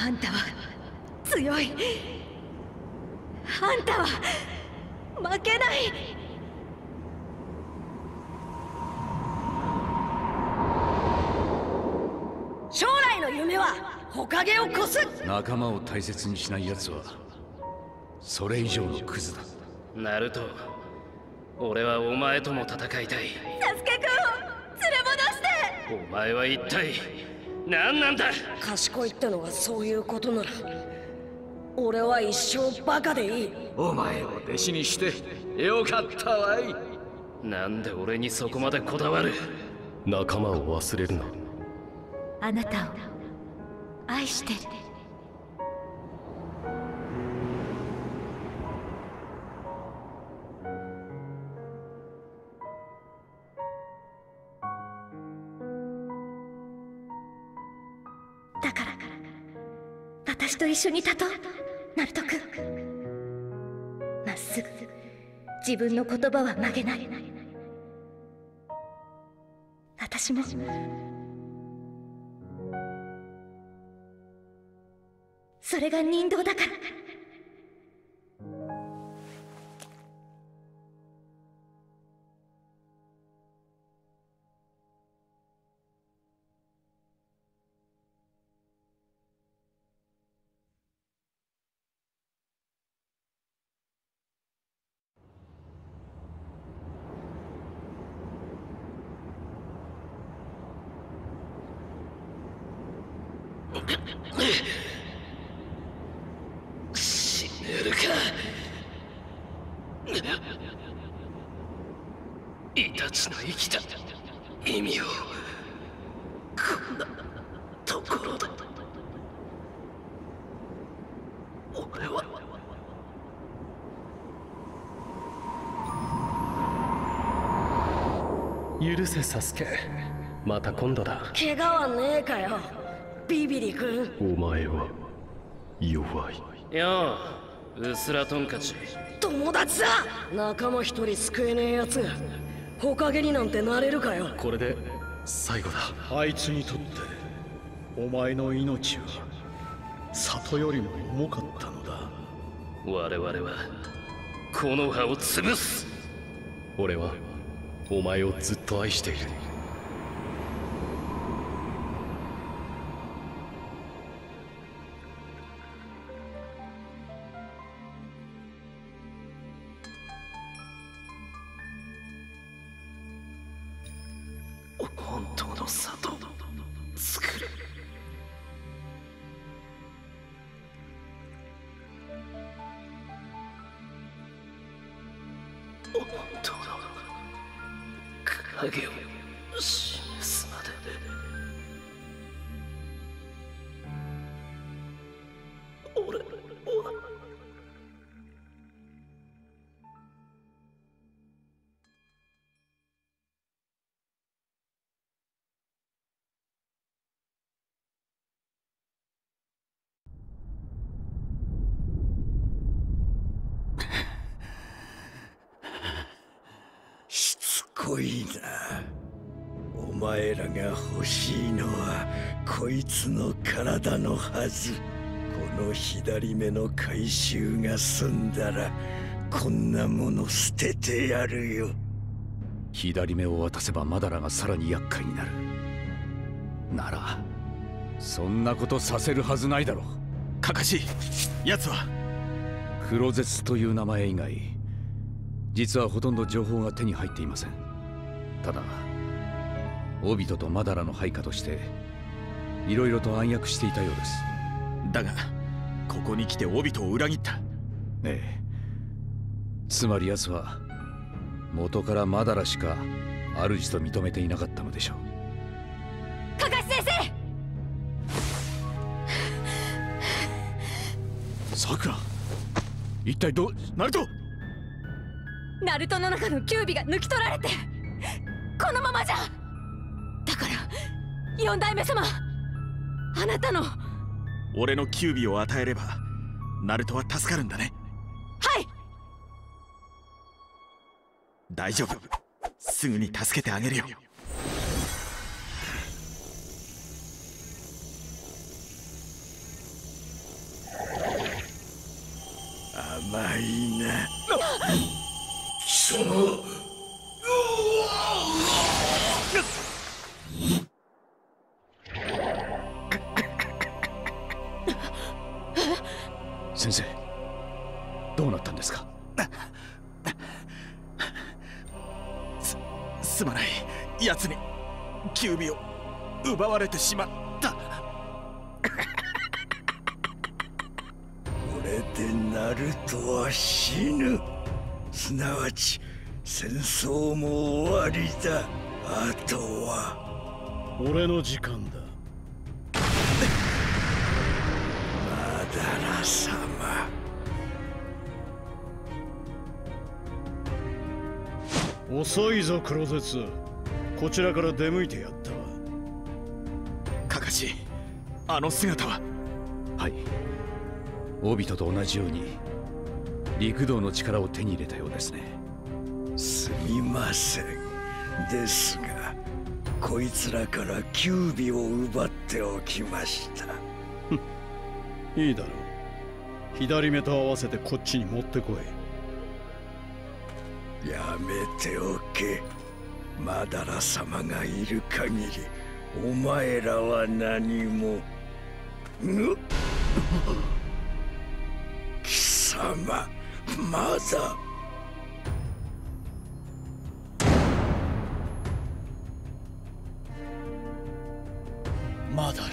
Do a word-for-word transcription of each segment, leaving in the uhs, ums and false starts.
あんたは強い。あんたは負けない。将来の夢は火影を越す。 仲間を大切にしない奴はそれ以上のクズだ。 ナルト、俺はお前とも戦いたい。 サスケくんを連れ戻して。 お前は一体何なんだ。 賢いってのはそういうことなら俺は一生バカでいい。 お前を弟子にしてよかったわい。 なんで俺にそこまでこだわる。 仲間を忘れるな。 あなたを愛してる。だから私と一緒に立とう、ナルト君。まっすぐ自分の言葉は曲げない。私もそれが人道だから。 死ねるか。イタチの生きた意味をこんなところで。俺は許せサスケ、また今度だ。 怪我はねえかよビビリ君。 お前は弱い。 ようウスラトンカチ。 友達だ。仲間一人救えねえやつが火影になんてなれるかよ。 これで最後だ。 あいつにとってお前の命は里よりも重かったのだ。 我々はこの葉を潰す。 俺はお前をずっと愛している。 本当の里を作る。本当の影を示すまで。俺はしつこいな。お前らが欲しいのはこいつの体のはず。この左目の回収が済んだらこんなもの捨ててやるよ。 左目を渡せばマダラがさらに厄介になる。ならそんなことさせるはずないだろう。 カカシ、奴はクロゼツという名前以外実はほとんど情報が手に入っていません。ただオビトとマダラの配下としていろいろと暗躍していたようです。 だがここに来てオビトを裏切った。 ええ、つまり奴は元からマダラしか主と認めていなかったのでしょう。 カカシ先生。 さくら、一体どう。 ナルト、 ナルトの中のキュービが抜き取られてこのままじゃ。だから四代目様、あなたの。 俺のキュービを与えればナルトは助かるんだね。 はい。 大丈夫、すぐに助けてあげるよ。 キュービを奪われてしまった。これでナルトは死ぬ。すなわち戦争も終わりだ。あとは俺の時間だ。 マダラ様。 遅いぞクロゼツ。こちらから出向いてやったわ。 カカシ、あの姿は。 はい、オビトと同じように陸道の力を手に入れたようですね。 すみません。ですがこいつらからキュービを奪っておきました。 いいだろう。左目と合わせてこっちに持ってこい。やめておけ。マダラ様がいる限りお前らは何も。ぬ貴様まだ。 マダラ、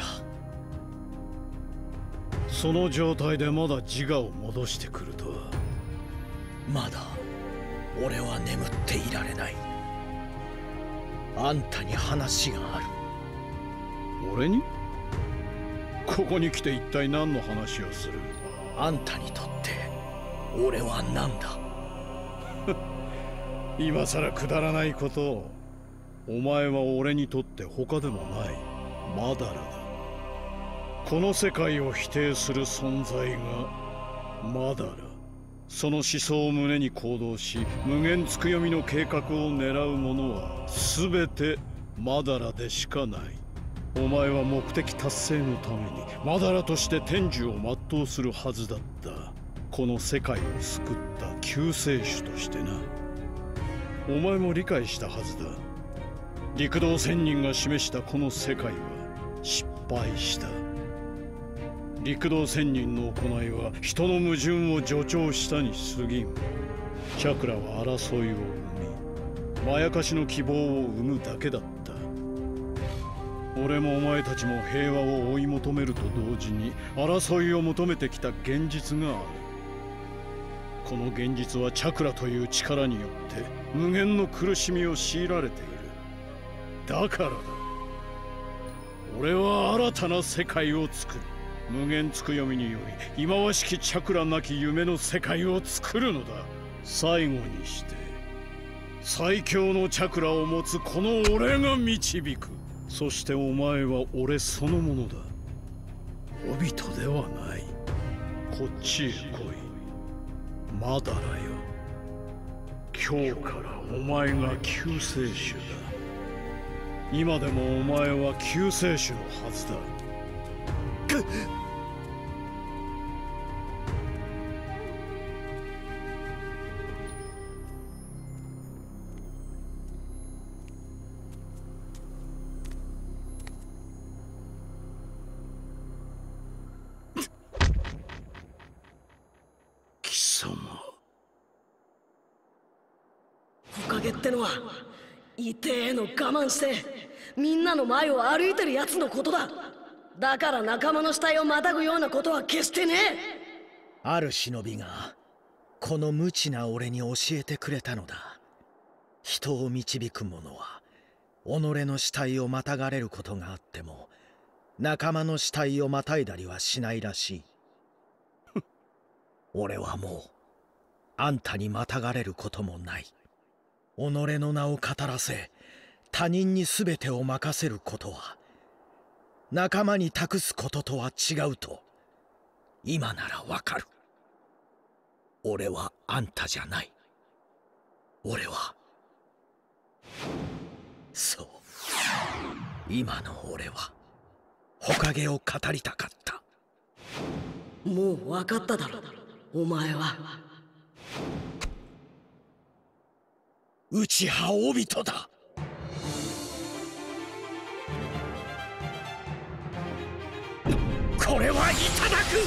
その状態でまだ自我を戻してくるとは。 まだ俺は眠っていられない。あんたに話がある。 俺に？ここに来て一体何の話をする？ あんたにとって俺は何だ？ 今さらくだらないことを。お前は俺にとって他でもないマダラだ。この世界を否定する存在がマダラ。その思想を胸に行動し、無限つくよみの計画を狙う者は全てマダラでしかない。お前は目的達成のためにマダラとして天寿を全うするはずだった。この世界を救った救世主としてな。お前も理解したはずだ。陸道仙人が示したこの世界は失敗した。陸道仙人の行いは人の矛盾を助長したに過ぎん。チャクラは争いを生み、まやかしの希望を生むだけだった。俺もお前たちも平和を追い求めると同時に争いを求めてきた現実がある。この現実はチャクラという力によって無限の苦しみを強いられている。だからだ。俺は新たな世界を作る。無限つくよみにより忌まわしきチャクラなき夢の世界を作るのだ。最後にして最強のチャクラを持つこの俺が導く。そしてお前は俺そのものだ。オビトではない。こっちへ来いマダラよ。今日からお前が救世主だ。今でもお前は救世主のはずだ。 貴様。 火影ってのは痛えの我慢してみんなの前を歩いてるやつのことだ。だから仲間の死体をまたぐようなことは決してねえ。 ある忍びがこの無知な俺に教えてくれたのだ。人を導く者は己の死体をまたがれることがあっても仲間の死体をまたいだりはしないらしい。俺はもうあんたにまたがれることもない。己の名を語らせ他人に全てを任せることは仲間に託すこととは違うと今ならわかる。俺はあんたじゃない。俺はそう今の俺は火影を語りたかった。 もう分かっただろお前は。 内派オビトだ。これはいただく。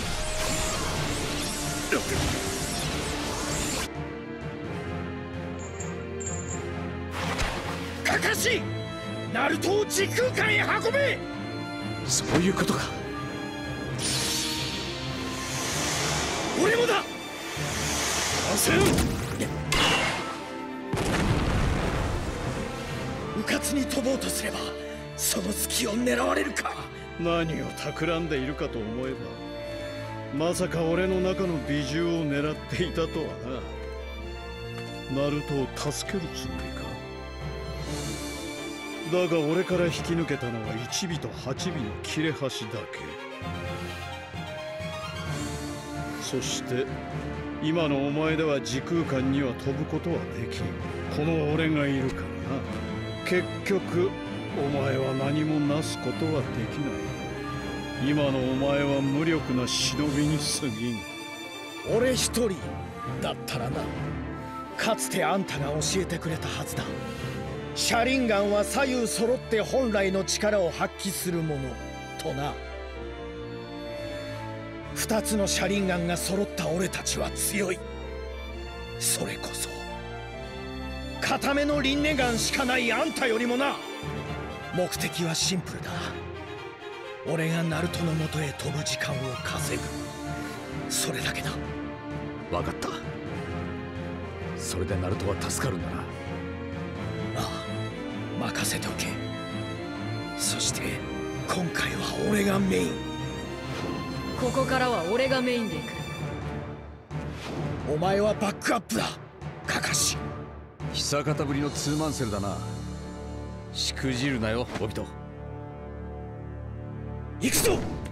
かかしナルトを時空間へ運べ。 そういうことか。 俺もだ。 させん。 迂闊に飛ぼうとすればその隙を狙われるか。 何を企んでいるかと思えば、まさか俺の中の美獣を狙っていたとはな。ナルトを助けるつもりか。だが俺から引き抜けたのはいちびとはちびの切れ端だけ。そして今のお前では時空間には飛ぶことはできん。この俺がいるからな。結局お前は何もなすことはできない。今のお前は無力な忍びに過ぎん。 俺一人だったらな。かつてあんたが教えてくれたはずだ。車輪ガンは左右揃って本来の力を発揮するものとな。二つの車輪ガンが揃った俺たちは強い。それこそ固めの輪廻ガンしかないあんたよりもな。目的はシンプルだ。俺がナルトのもとへ飛ぶ時間を稼ぐ。それだけだ。 分かった。それでナルトは助かるんだな。 ああ、任せておけ。そして今回は俺がメイン。 ここからは俺がメインで行く。 お前はバックアップだ、カカシ。 久方ぶりのツーマンセルだな。しくじるなよ、オビト。 行くぞ。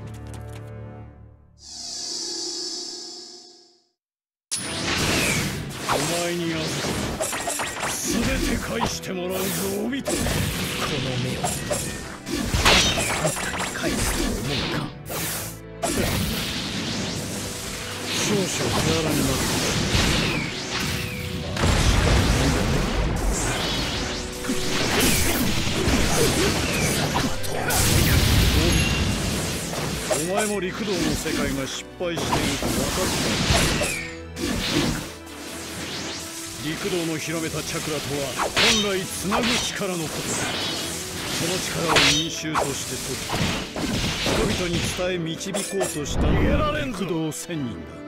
お前に預け全て返してもらうぞ、オビト。この目をあんたに返すと思うか。 少々手荒になる。お前も陸道の世界が失敗していると分かった陸道の広めたチャクラとは本来つなぐ力のことだ。その力を民衆として取り人々に伝え導こうとしたのが陸道仙人だ。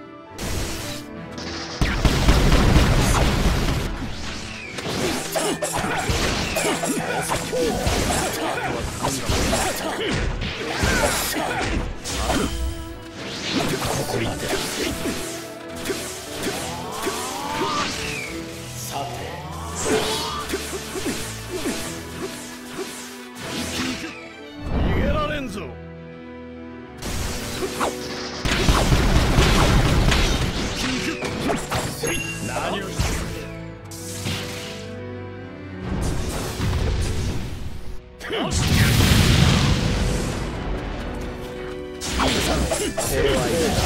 ここまでだ。さて逃げられんぞ。何をしてこれはいい。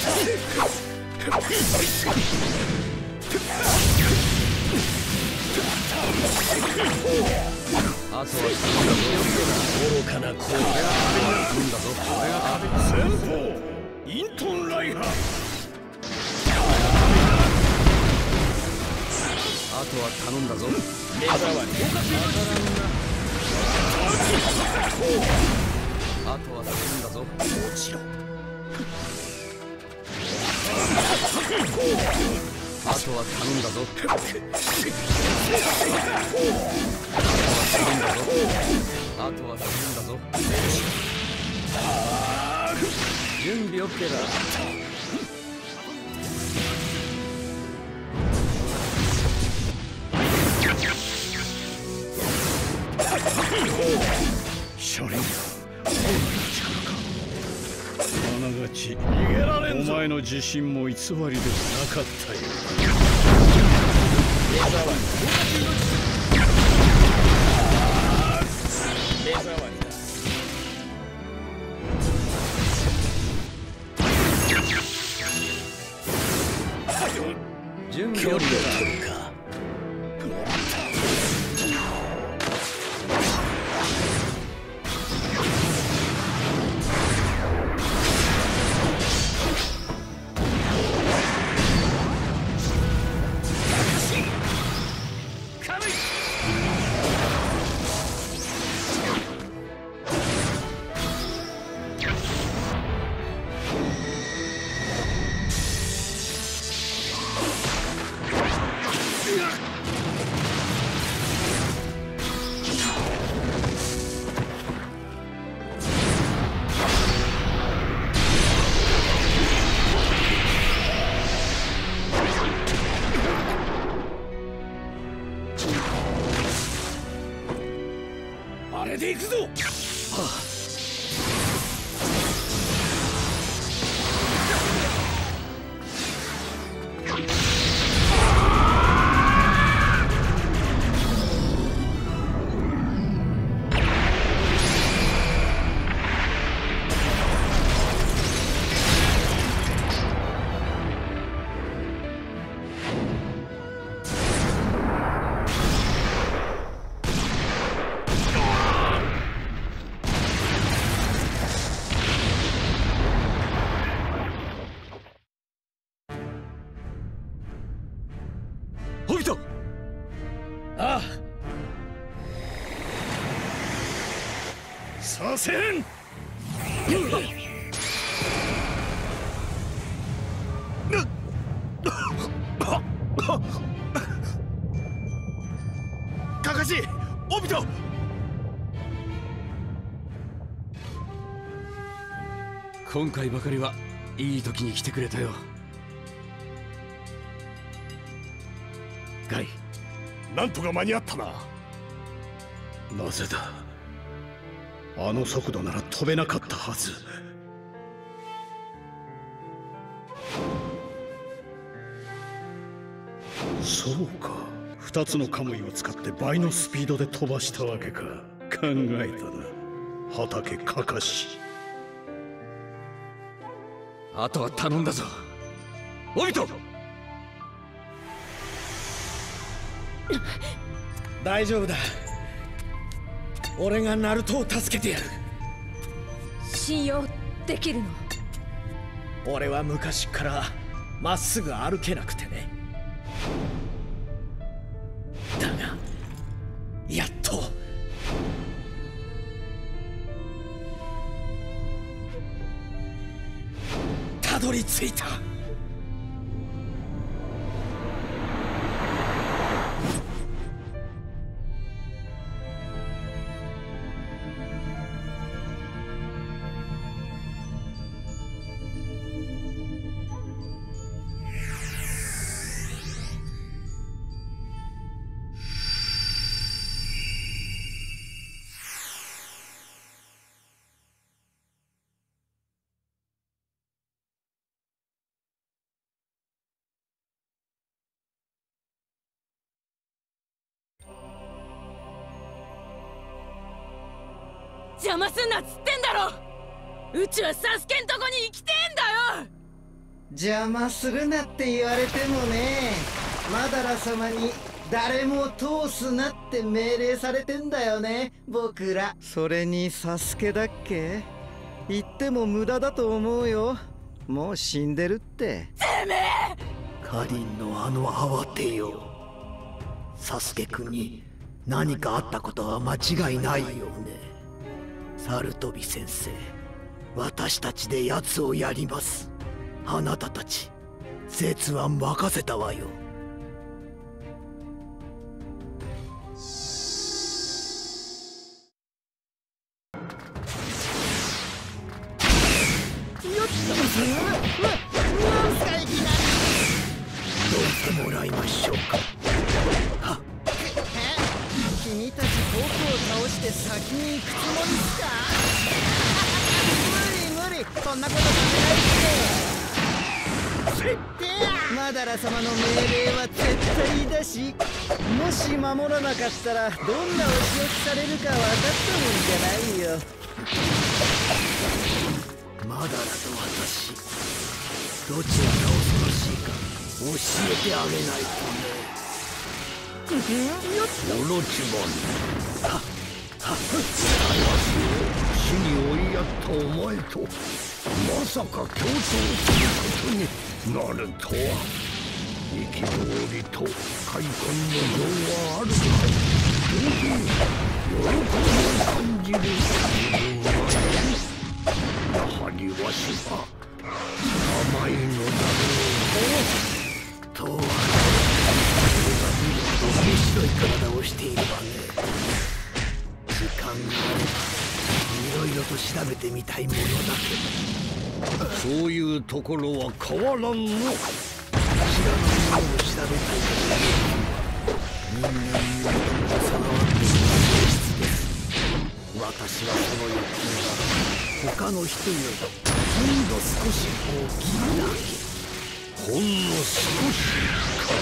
あとは愚かな行為だ。 前方イントンライハー。 あとは頼んだぞ。 目障り。 あとは頼んだぞ。 もちろん。 あとは頼んだぞ。あとは頼んだぞ。準備 OK だ。 車輪あながち逃げられんぞ。お前の自信も偽りではなかったよ。 目障り。目障りだ。 準備距離を OK だ。 取るか。 させん。 カカシ、オビト。 今回ばかりはいい時に来てくれたよ。ガイ、 なんとか間に合ったな。なぜだ。あの速度なら飛べなかったはず。そうか、二つのカムイを使って倍のスピードで飛ばしたわけか。考えたな、畑カカシ。 あとは頼んだぞ、オビト。 大丈夫だ。俺がナルトを助けてやる。 信用できるの？ 俺は昔からまっすぐ歩けなくてね。だがやっとたどり着いた。 邪魔すんなっつってんだろ。うちはサスケんとこに行きてえんだよ。 邪魔するなって言われてもね、マダラ様に誰も通すなって命令されてんだよね、僕ら。それにサスケだっけ、言っても無駄だと思うよ。もう死んでるって。 てめえ！ カリンのあの慌てよ。サスケ君に何かあったことは間違いないよね。サルトビ先生、私たちで奴をやります。あなたたち、絶は任せたわよ。どいてもらいましょうか。はっ、 君たち僕を倒して先に行くつもりっすか？無理無理、そんなことさせないって。マダラ様の命令は絶対だし、もし守らなかったらどんなお仕置きされるか分かったもんじゃないよ。 マダラと私、どちらが恐ろしいか教えてあげないとね。オロチマン、はっはっ、死に追いやったお前とまさか共闘することになるとは。憤りと快感の情はあるか、同時に喜びを感じる自分はやはりわしは甘いのだろう。とは面白い体をしているわね。時間があればいろいろと調べてみたいものだけど。そういうところは変わらんの。知らないものを調べたいから人間に備わっている質です。私はその欲求が他の人よりほんの少し大きいだけ。ほんの少しか。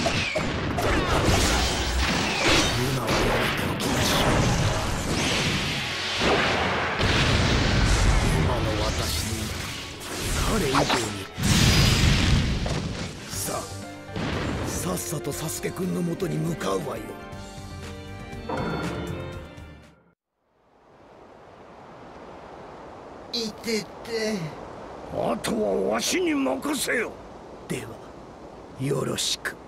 今はやめておきましょう。今の私に彼以上に。さあ、さっさとサスケくんのもとに向かうわよ。 いてて。 あとはわしに任せよ。ではよろしく。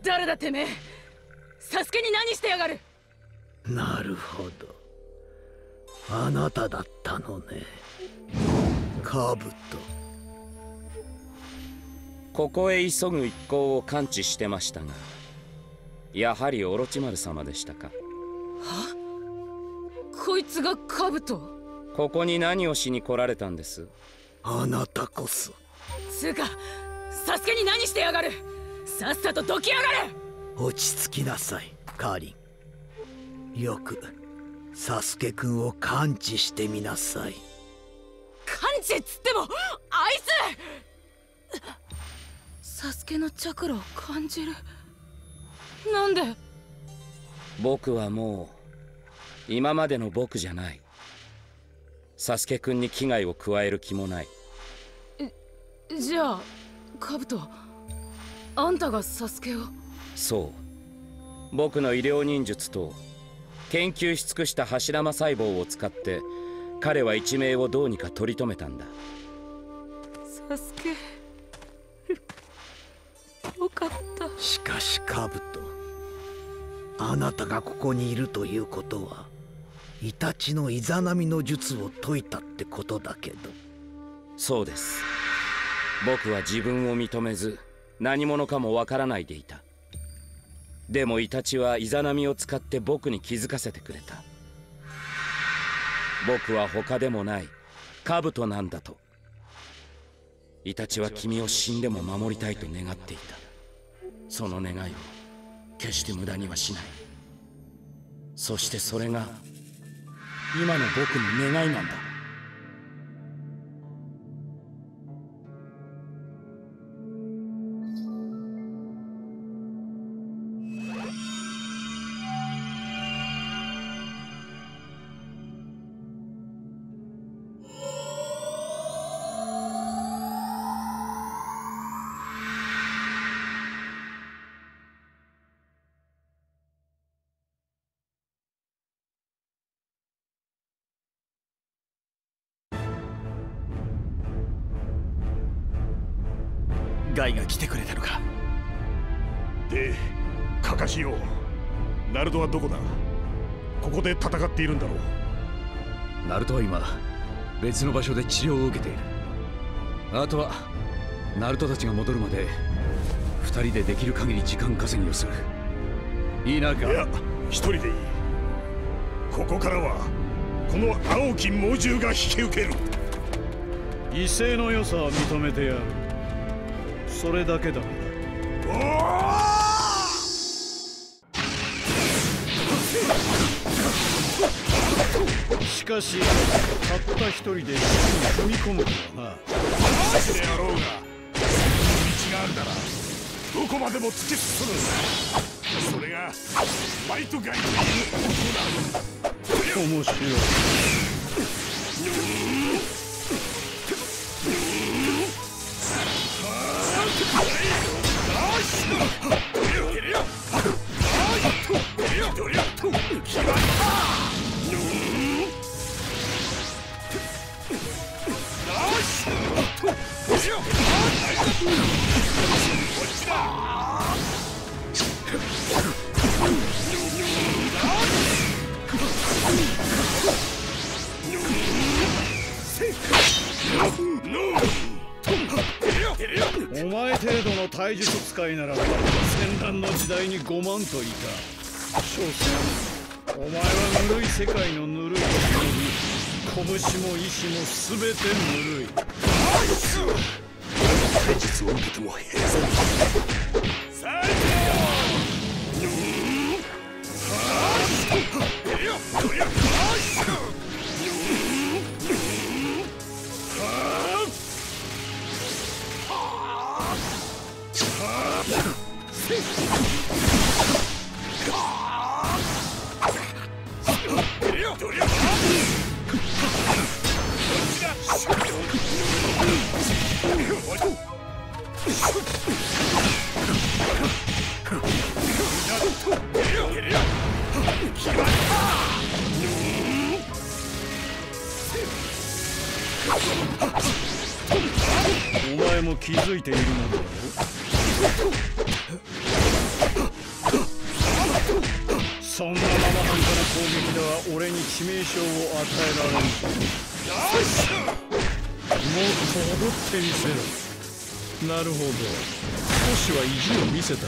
誰だてめえ。サスケに何してやがる。 なるほど、あなただったのね、カブト。 ここへ急ぐ一行を感知してましたが、やはりオロチマル様でしたか。は？ こいつがカブト？ ここに何をしに来られたんです？ あなたこそ。 つうか、サスケに何してやがる。さっさとどきやがれ。 落ち着きなさい、カーリン。よくサスケくんを感知してみなさい。 感知っつってもあいつサスケのチャクラを感じる。なんで？ 僕はもう今までの僕じゃない。サスケくんに危害を加える気もない。 じゃあカブト、あんたがサスケを？ そう、僕の医療忍術と研究し尽くした柱間細胞を使って彼は一命をどうにか取り留めたんだ。 サスケよかった。 しかしカブト、あなたがここにいるということはイタチのイザナミの術を解いたってことだけど。 そうです。僕は自分を認めず何者かもわからないでいた。でもイタチはイザナミを使って僕に気づかせてくれた。僕は他でもないカブトなんだと。イタチは君を死んでも守りたいと願っていた。その願いを決して無駄にはしない。そしてそれが今の僕の願いなんだ。 ガイが来てくれたのか。 で、カカシよ、ナルトはどこだ。ここで戦っているんだろう。ナルトは今別の場所で治療を受けている。あとはナルトたちが戻るまで二人でできる限り時間稼ぎをする。いいな。ガいや、一人でいい。ここからはこの青き猛獣が引き受ける。威勢の良さは認めてやる。それだけだ。しかし、たった一人で踏み込むとはな。マジでやろうが、道があるならどこまでも突き進む。それがバイトガイということだ。面白い。お前程度の体術使いなら戦乱の時代にごまんといた。少佐、お前はぬるい世界のぬるいところに拳も意志も全てぬるい。体術を受けても平然。最お前も気づいているのだろう。 そんな生半可な攻撃では俺に致命傷を与えられん。よし、もっと踊ってみせろ。なるほど、少しは意地を見せたか。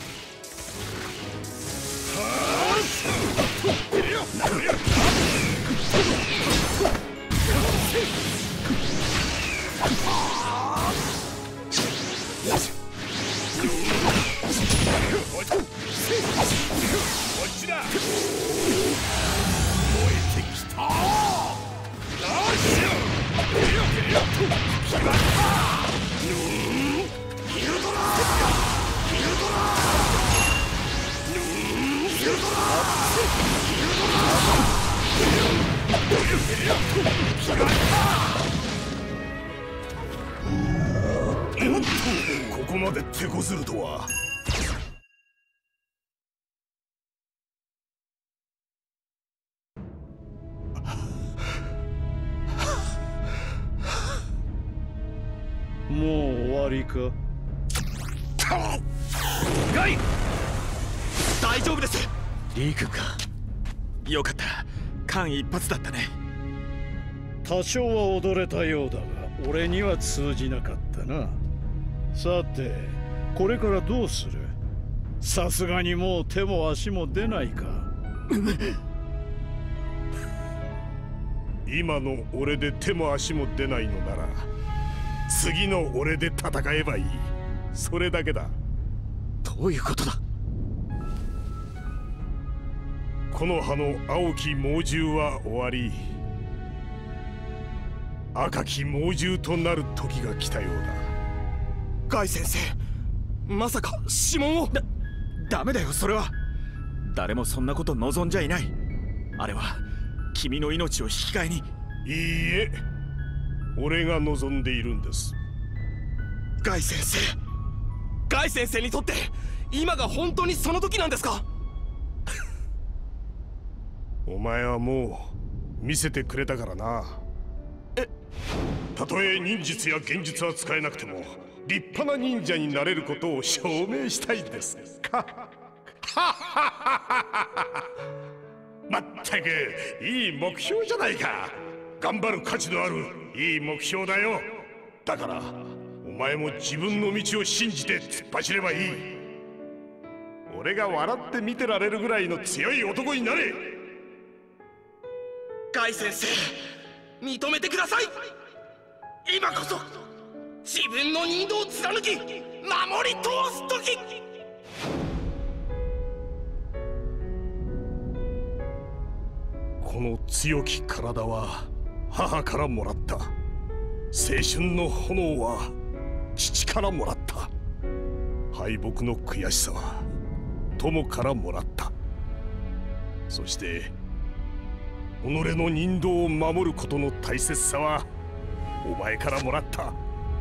こっちだ。燃えてきた。よし、決まった。ヒルドラヒルドラヒルドラ決まった。おっと、ここまで手こずるとは。 もう終わりか。 ガイ、大丈夫です。 リクか。 よかった、間一髪だったね。 多少は踊れたようだが俺には通じなかったな。さてこれからどうする？さすがにもう手も足も出ないか。 今の俺で手も足も出ないのなら次の俺で戦えばいい。それだけだ。 どういうことだ？ この葉の青き猛獣は終わり、赤き猛獣となる時が来たようだ。 ガイ先生、まさか指紋を？だ、ダメだよ、それは。誰もそんなこと望んじゃいない。あれは君の命を引き換えに。 いいえ、俺が望んでいるんです。 ガイ先生、ガイ先生にとって今が本当にその時なんですか？ お前はもう見せてくれたからな。 え、 たとえ忍術や幻術は使えなくても立派な忍者になれることを証明したいですか。まったくいい目標じゃないか。頑張る価値のあるいい目標だよ。だからお前も自分の道を信じて突っ走ればいい。俺が笑って見てられるぐらいの強い男になれ。 ガイ先生、認めてください。今こそ自分の人道を貫き守り通す時。 この強き体は母からもらった。青春の炎は父からもらった。敗北の悔しさは友からもらった。そして己の人道を守ることの大切さはお前からもらった。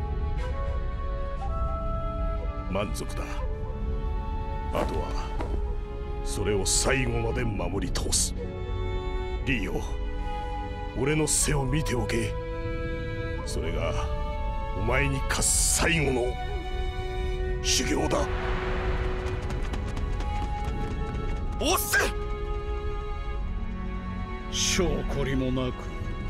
満足だ。あとはそれを最後まで守り通す。リーよ、俺の背を見ておけ。それがお前に課す最後の修行だ。 おっせ！ 証拠りもなく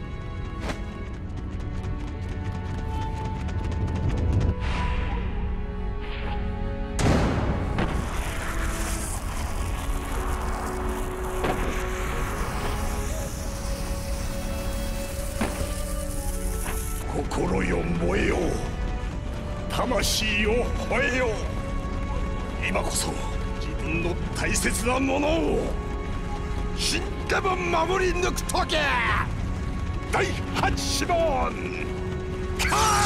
心よ燃えよ、魂を吠えよ。今こそ自分の大切なものを死んでも守り抜くとき。第八問開！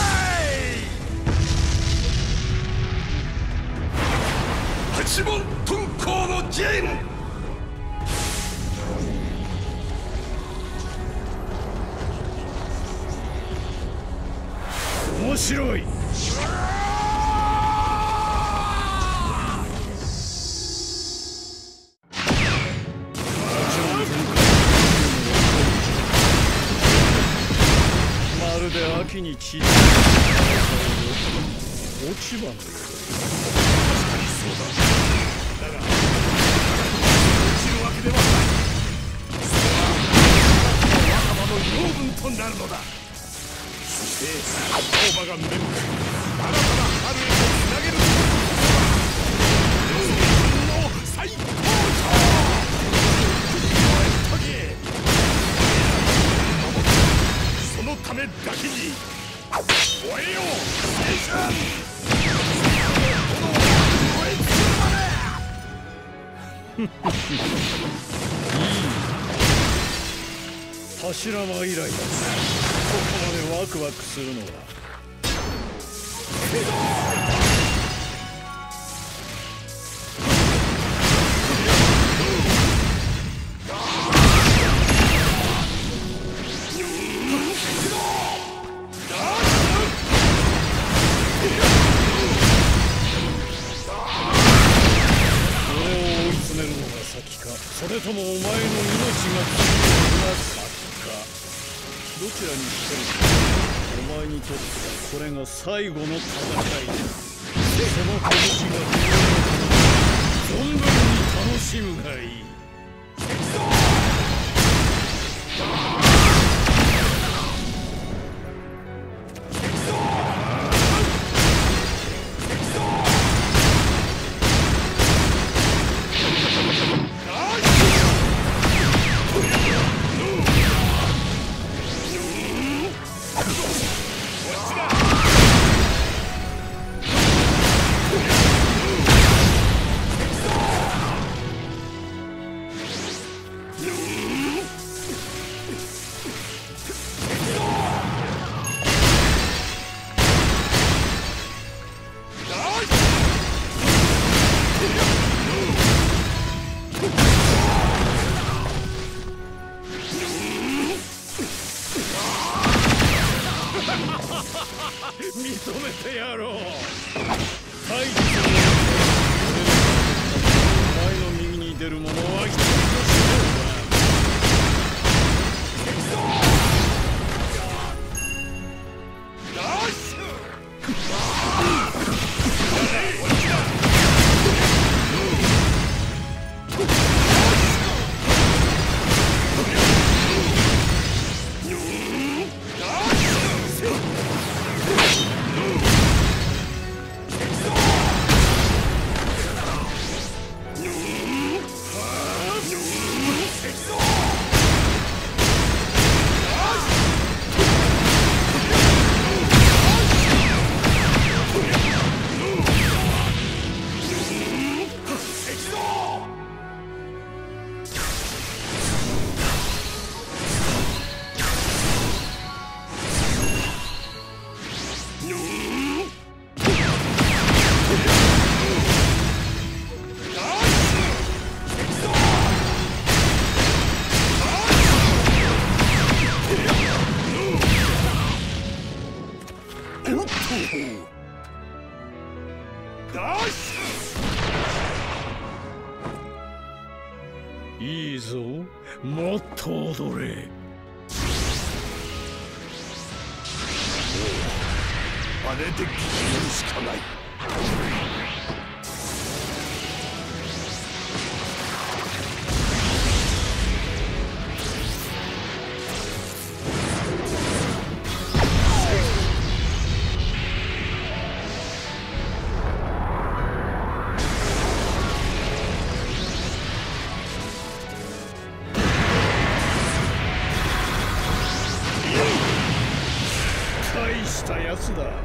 八問遁甲の陣。 面白い。まるで秋に散った落ち葉のようだ。 確かにそうだ。だが落ちるわけでではない。それは若葉の養分となるのだ。そして青葉が芽吹く新たな春へとつなげることがの最高潮。そのためだけに燃えよう青春。 柱間以来だ。ここまでワクワクするのは。それともお前の命が尽きるのが先か。どちらにしてもお前にとってはこれが最後の戦いだ。その拳が存分に楽しむがいい。認めてやろう。大義のお前の右に出る者は一人としよいいぞ、もっと踊れ。 あれで消えるしかない。 大したやつだ。か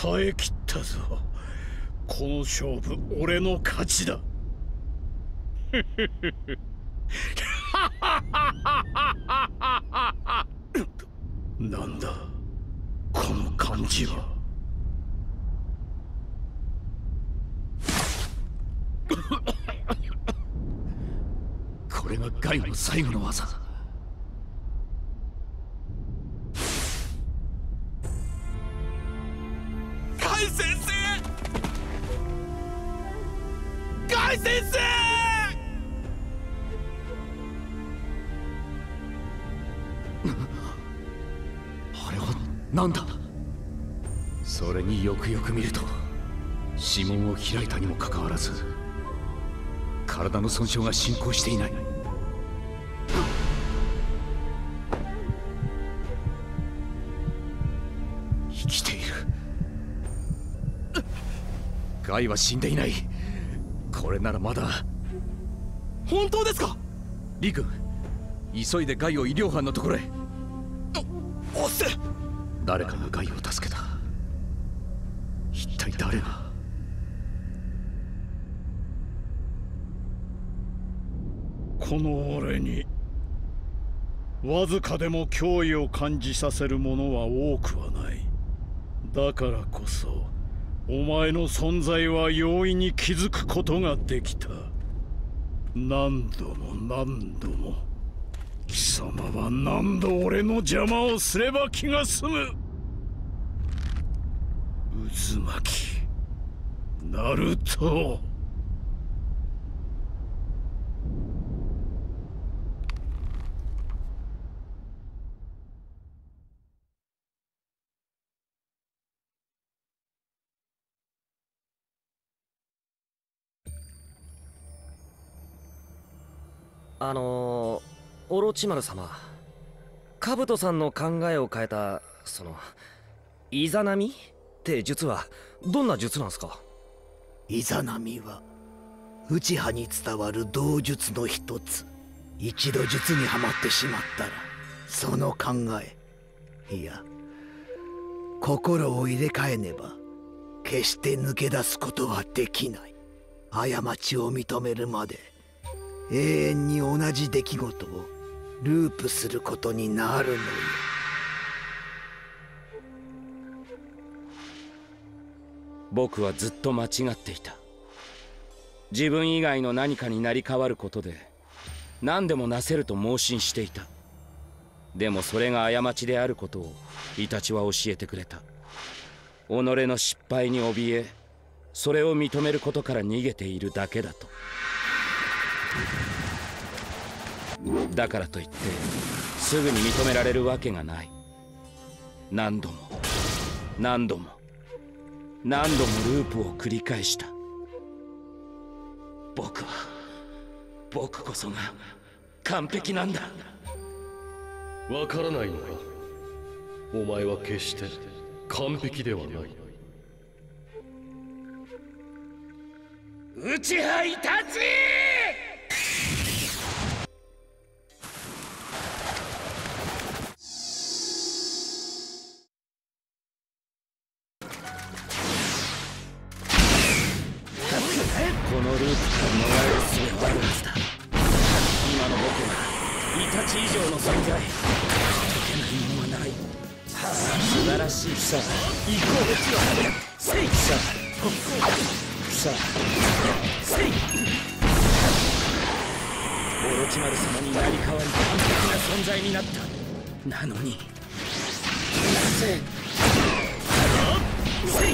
耐え切ったぞ。この勝負俺の勝ちだ。なんだこの感じは。 これがガイの最後の技。 ガイ先生、ガイ先生。 あれは何だ。それによくよく見ると指紋を開いたにもかかわらず体の損傷が進行していない。生きている。ガイは死んでいない。これならまだ。 本当ですか？ リ君、急いでガイを医療班のところへ。 おっせ。 誰かがガイを助けた。一体誰が。 この俺にわずかでも脅威を感じさせるものは多くはない。だからこそお前の存在は容易に気づくことができた。何度も何度も貴様は何度俺の邪魔をすれば気が済む。渦巻きナルト。 あのー、オロチマル様、カブトさんの考えを変えたそのイザナミって術はどんな術なんすか？ イザナミは内派に伝わる道術の一つ。一度術にはまってしまったらその考え、いや心を入れ替えねば決して抜け出すことはできない。過ちを認めるまで永遠に同じ出来事をループすることになるのよ。 僕はずっと間違っていた。自分以外の何かになり変わることで何でもなせると盲信していた。でもそれが過ちであることをイタチは教えてくれた。己の失敗に怯え、それを認めることから逃げているだけだと。だからといってすぐに認められるわけがない。何度も何度も何度もループを繰り返した。僕は僕こそが完璧なんだ。 わからないのか？お前は決して完璧ではない。 内派イタチ！このループから逃れる術はあるはずだ。今の僕はイタチ以上の存在。解けないものはない。素晴らしい。さあ行こう。せいさあさあせい。オロチマル様になり変わり完璧な存在になった。なのになぜせい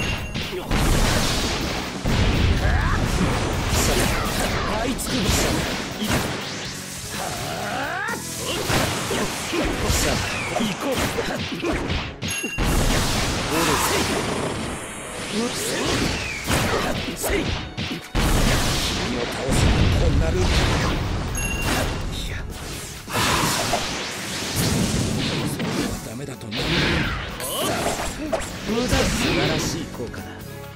あいつくぶしたいる。はあさあ行こう。おるせいせい。君を倒すこんなループ。いやそれはダメだと思う。素晴らしい効果だ。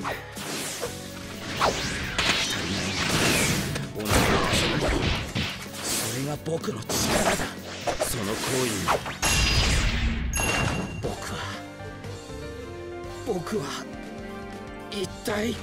それが僕の力だ。その行為に僕は僕は一体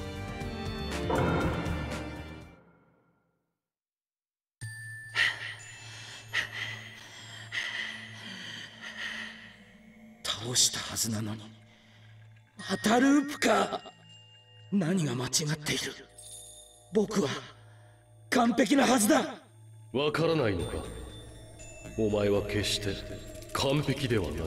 倒したはずなのにまたループか。何が間違っている。僕は完璧なはずだ。 わからないのか。お前は決して完璧ではない。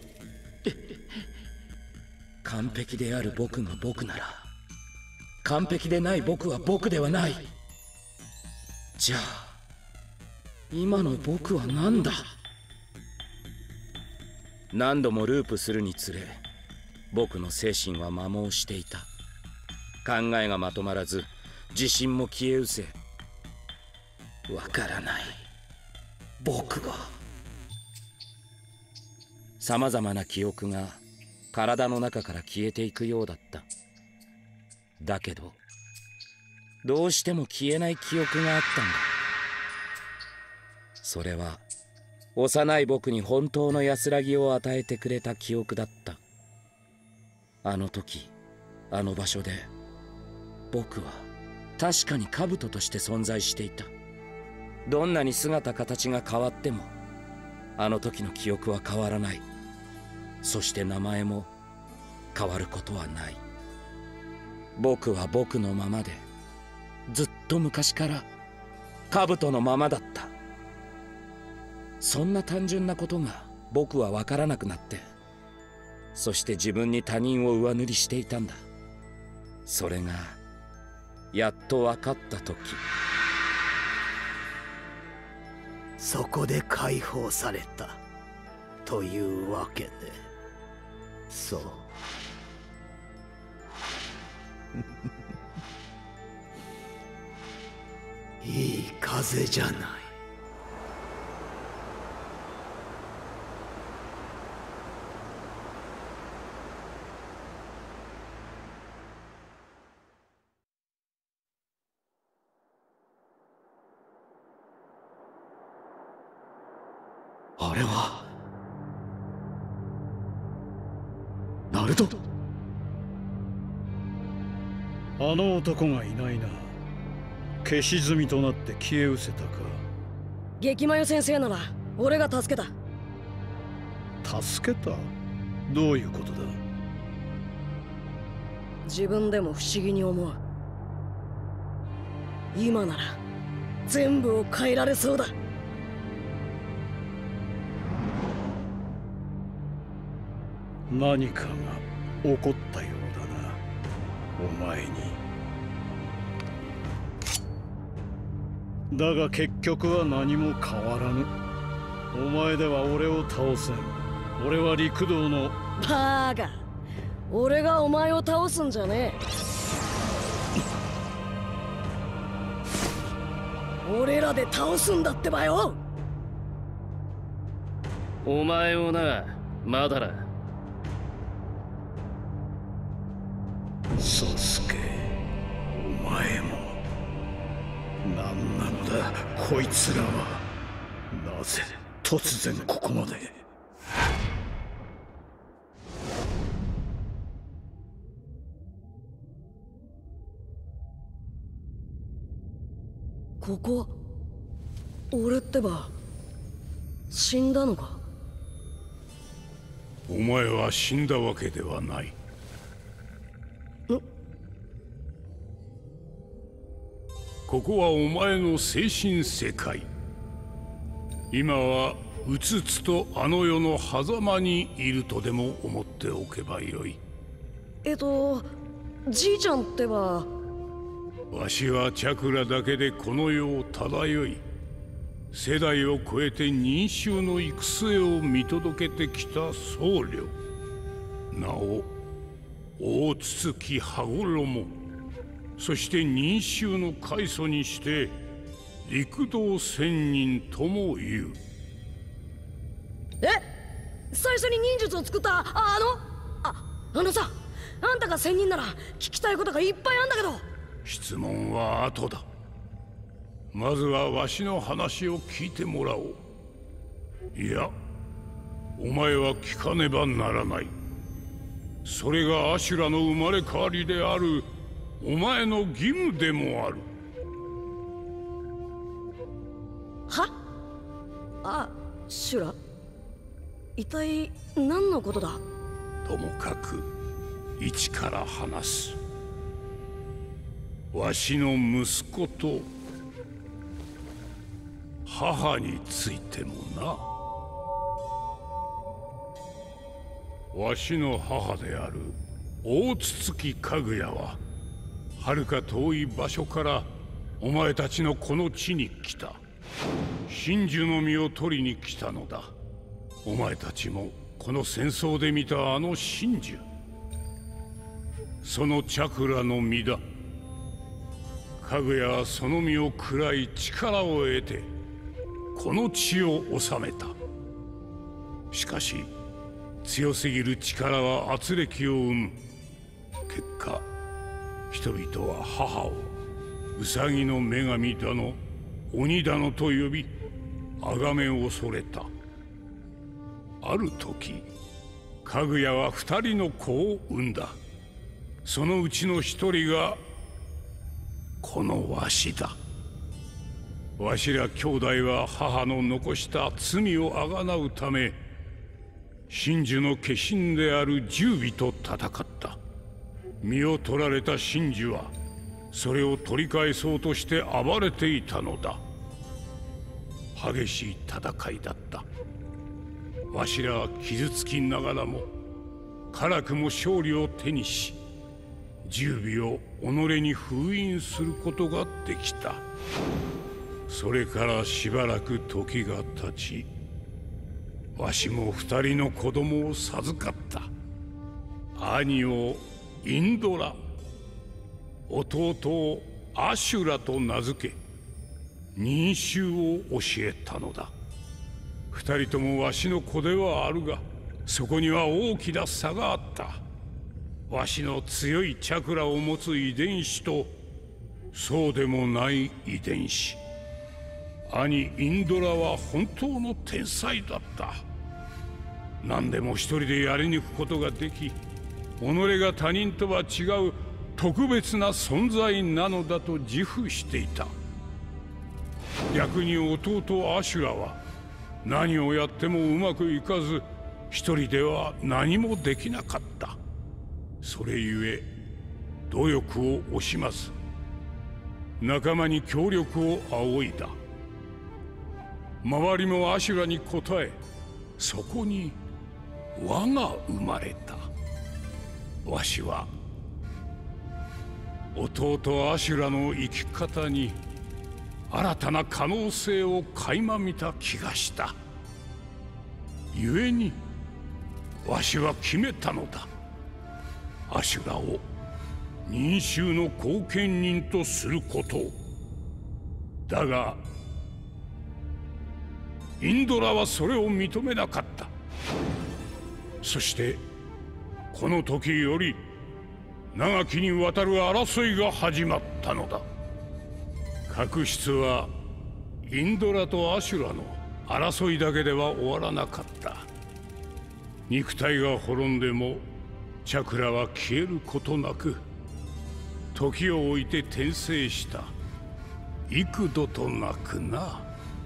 完璧である僕が僕なら、完璧でない僕は僕ではない。じゃあ今の僕は何だ。何度もループするにつれ、僕の精神は摩耗していた。考えがまとまらず、自信も消え失せ、わからない僕は。さまざまな記憶が体の中から消えていくようだった。だけどどうしても消えない記憶があったんだ。それは幼い僕に本当の安らぎを与えてくれた記憶だった。あの時あの場所で僕は確かに兜として存在していた。どんなに姿形が変わってもあの時の記憶は変わらない。そして名前も変わることはない。僕は僕のままで、ずっと昔から兜のままだった。そんな単純なことが僕は分からなくなって、そして自分に他人を上塗りしていたんだ。それがやっと分かった時、 そこで解放されたというわけで。そういい風じゃない。 あれはナルト。 あの男がいないな。消し済みとなって消え失せたか。 激マヨ先生なら俺が助けた。助けた？どういうことだ？ 自分でも不思議に思う。今なら全部を変えられそうだ。 何かが起こったようだな、お前に。だが結局は何も変わらぬ。お前では俺を倒せん。俺は陸道のバーカ。俺がお前を倒すんじゃねえ。俺らで倒すんだってばよ。 お前をな、マダラ。 サスケ、お前も。何なのだこいつらは。なぜ突然ここまで。 ここ、俺ってば死んだのか？ お前は死んだわけではない。ここはお前の精神世界。今はうつつとあの世の狭間にいるとでも思っておけばよい。 えっとじいちゃんってば。 わしはチャクラだけでこの世を漂い、世代を超えて忍衆の行く末を見届けてきた僧侶。なお大筒木羽衣、そして忍衆の開祖にして陸道仙人とも言う。 え、最初に忍術を作ったあのああのさ、あんたが仙人なら聞きたいことがいっぱいあんだけど。 質問は後だ。まずはわしの話を聞いてもらおう。いや、お前は聞かねばならない。 それがアシュラの生まれ変わりであるお前の義務でもある。 は？あ、シュラ、一体何のことだ？ ともかく一から話す。わしの息子と母についてもな。わしの母である大筒かぐやははるか遠い場所からお前たちのこの地に来た。真珠の実を取りに来たのだ。お前たちもこの戦争で見たあの真珠、そのチャクラの実だ。かぐやはその実を喰らい力を得てこの地を治めた。しかし強すぎる力は圧力を生む。結果人々は母をウサギの女神だの鬼だのと呼び崇め恐れた。ある時かぐやは二人の子を産んだ。そのうちの一人がこのわしだ。わしら兄弟は母の残した罪をあがなうため真珠の化身である十尾と戦った。身を取られた真珠はそれを取り返そうとして暴れていたのだ。激しい戦いだった。わしらは傷つきながらも辛くも勝利を手にし十尾を己に封印することができた。それからしばらく時が経ち、わしも二人の子供を授かった。兄をインドラ、弟をアシュラと名付け忍衆を教えたのだ。二人ともわしの子ではあるが、そこには大きな差があった。わしの強いチャクラを持つ遺伝子とそうでもない遺伝子。兄インドラは本当の天才だった。何でも一人でやり抜くことができ、己が他人とは違う特別な存在なのだと自負していた。逆に弟アシュラは何をやってもうまくいかず、一人では何もできなかった。それゆえ努力を惜しまず仲間に協力を仰いだ。周りもアシュラに応え、そこに輪が生まれた。わしは弟アシュラの生き方に新たな可能性を垣間見た気がした。故にわしは決めたのだ。アシュラを忍衆の後見人とすることを。だがインドラはそれを認めなかった。そしてこの時より長きにわたる争いが始まったのだ。確執はインドラとアシュラの争いだけでは終わらなかった。肉体が滅んでもチャクラは消えることなく時を置いて転生した。幾度となくな。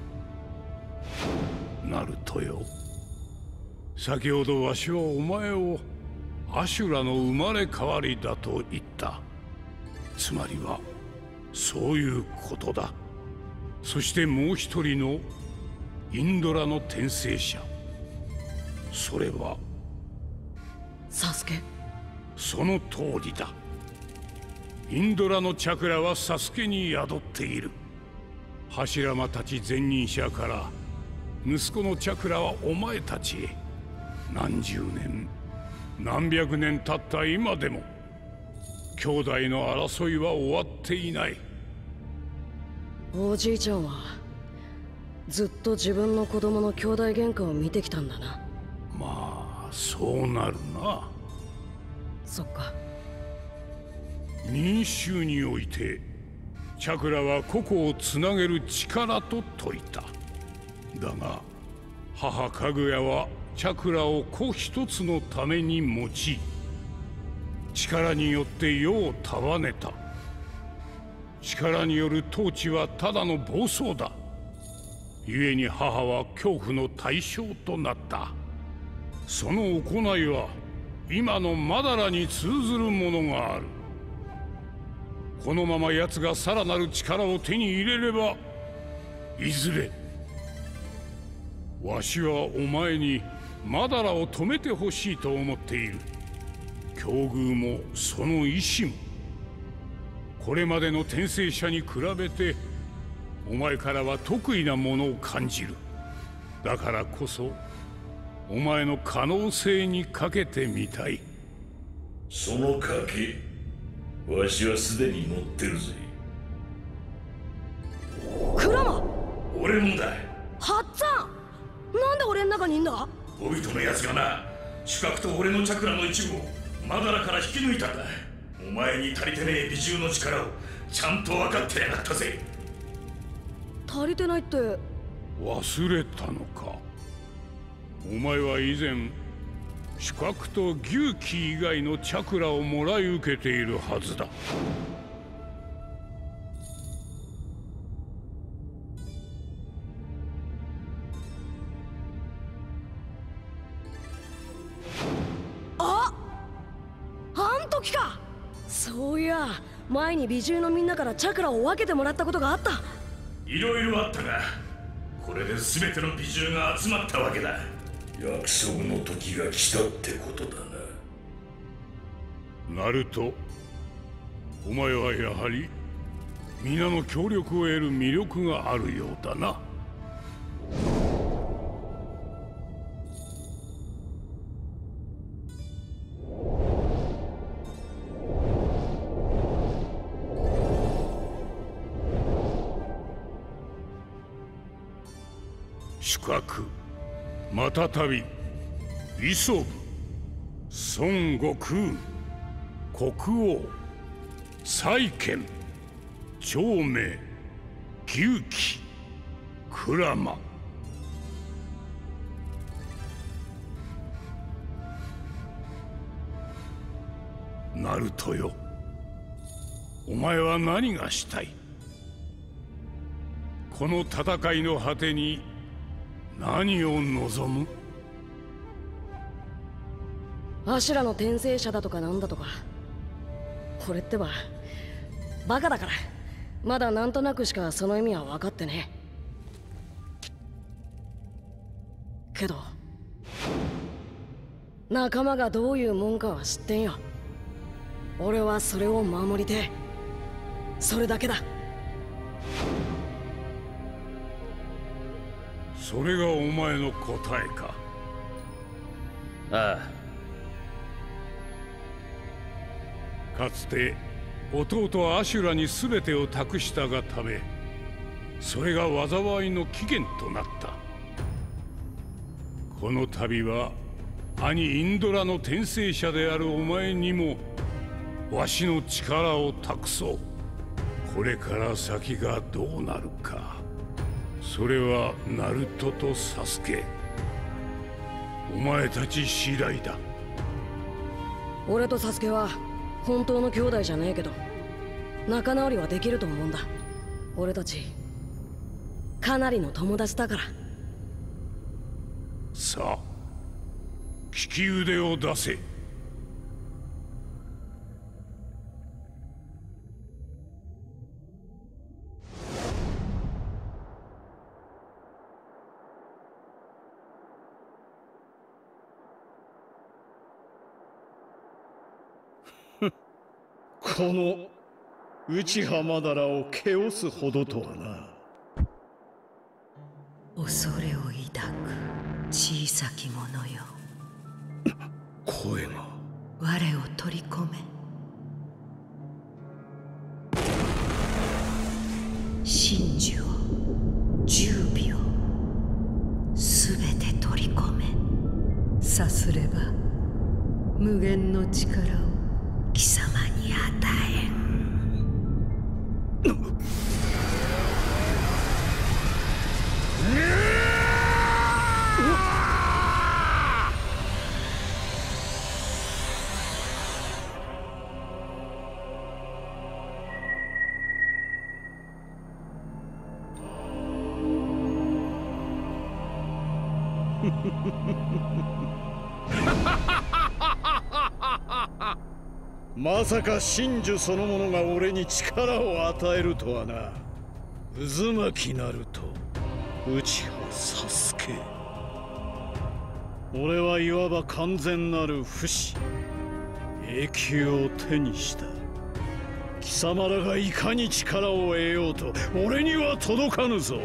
ナルトよ、先ほどわしはお前をアシュラの生まれ変わりだと言った。つまりはそういうことだ。そしてもう一人のインドラの転生者、それはサスケ。 その通りだ。インドラのチャクラはサスケに宿っている。柱間たち前任者から息子のチャクラはお前たちへ。何十年何百年経った今でも兄弟の争いは終わっていない。 おじいちゃんはずっと自分の子供の兄弟喧嘩を見てきたんだな。 まあそうなるな。 そっか。 忍衆においてチャクラは個々をつなげる力と説いた。だが母かぐやはチャクラを子一つのために用い力によって世を束ねた。力による統治はただの暴走だ。故に母は恐怖の対象となった。その行いは今のマダラに通ずるものがある。このまま奴がさらなる力を手に入れれば、いずれわしはお前にマダラを止めてほしいと思っている。境遇もその意志もこれまでの転生者に比べてお前からは得意なものを感じる。だからこそお前の可能性にかけてみたい。 その賭け、わしはすでに持ってるぜ。 クラマ！ 俺もだ。 はっつぁん！なんで俺ん中にいんだ？ オビトのやつがな、主角と俺のチャクラの一部をマダラから引き抜いたんだ。お前に足りてねえ美獣の力をちゃんと分かってやがったぜ。 足りてないって忘れたのか。お前は以前主角と牛気以外のチャクラをもらい受けているはずだ。 ああん時か。そういや前に美獣のみんなからチャクラを分けてもらったことがあった。 いろいろあったが、これで全ての美獣が集まったわけだ。約束の時が来たってことだな。ナルト、お前はやはり皆の協力を得る魅力があるようだな。主角、またたび、イソブ、孫悟空、国王、債権、長命、牛鬼、クラマ。ナルトよ、お前は何がしたい？この戦いの果てに何を望む？ アシュラの転生者だとかなんだとか、俺ってばバカだからまだなんとなくしかその意味は分かってねえけど、仲間がどういうもんかは知ってんよ。俺はそれを守りてえ。それだけだ。 それがお前の答えか。 ああ。かつて弟アシュラに全てを託したがため、それが災いの起源となった。この度は兄インドラの転生者であるお前にもわしの力を託そう。これから先がどうなるか、それはナルトとサスケ、お前たち次第だ。 俺とサスケは本当の兄弟じゃねえけど、仲直りはできると思うんだ。俺たちかなりの友達だから。 さあ、利き腕を出せ。 この内浜だらを蹴押すほどとはな。 恐れを抱く小さき者よ。 声が。 我を取り込め。真珠を十尾をすべて取り込め。さすれば無限の力を貴様に与えん。 まさか真珠そのものが俺に力を与えるとはな。渦巻きなると内葉サスケ。俺はいわば完全なる不死、永久を手にした。貴様らがいかに力を得ようと俺には届かぬぞ。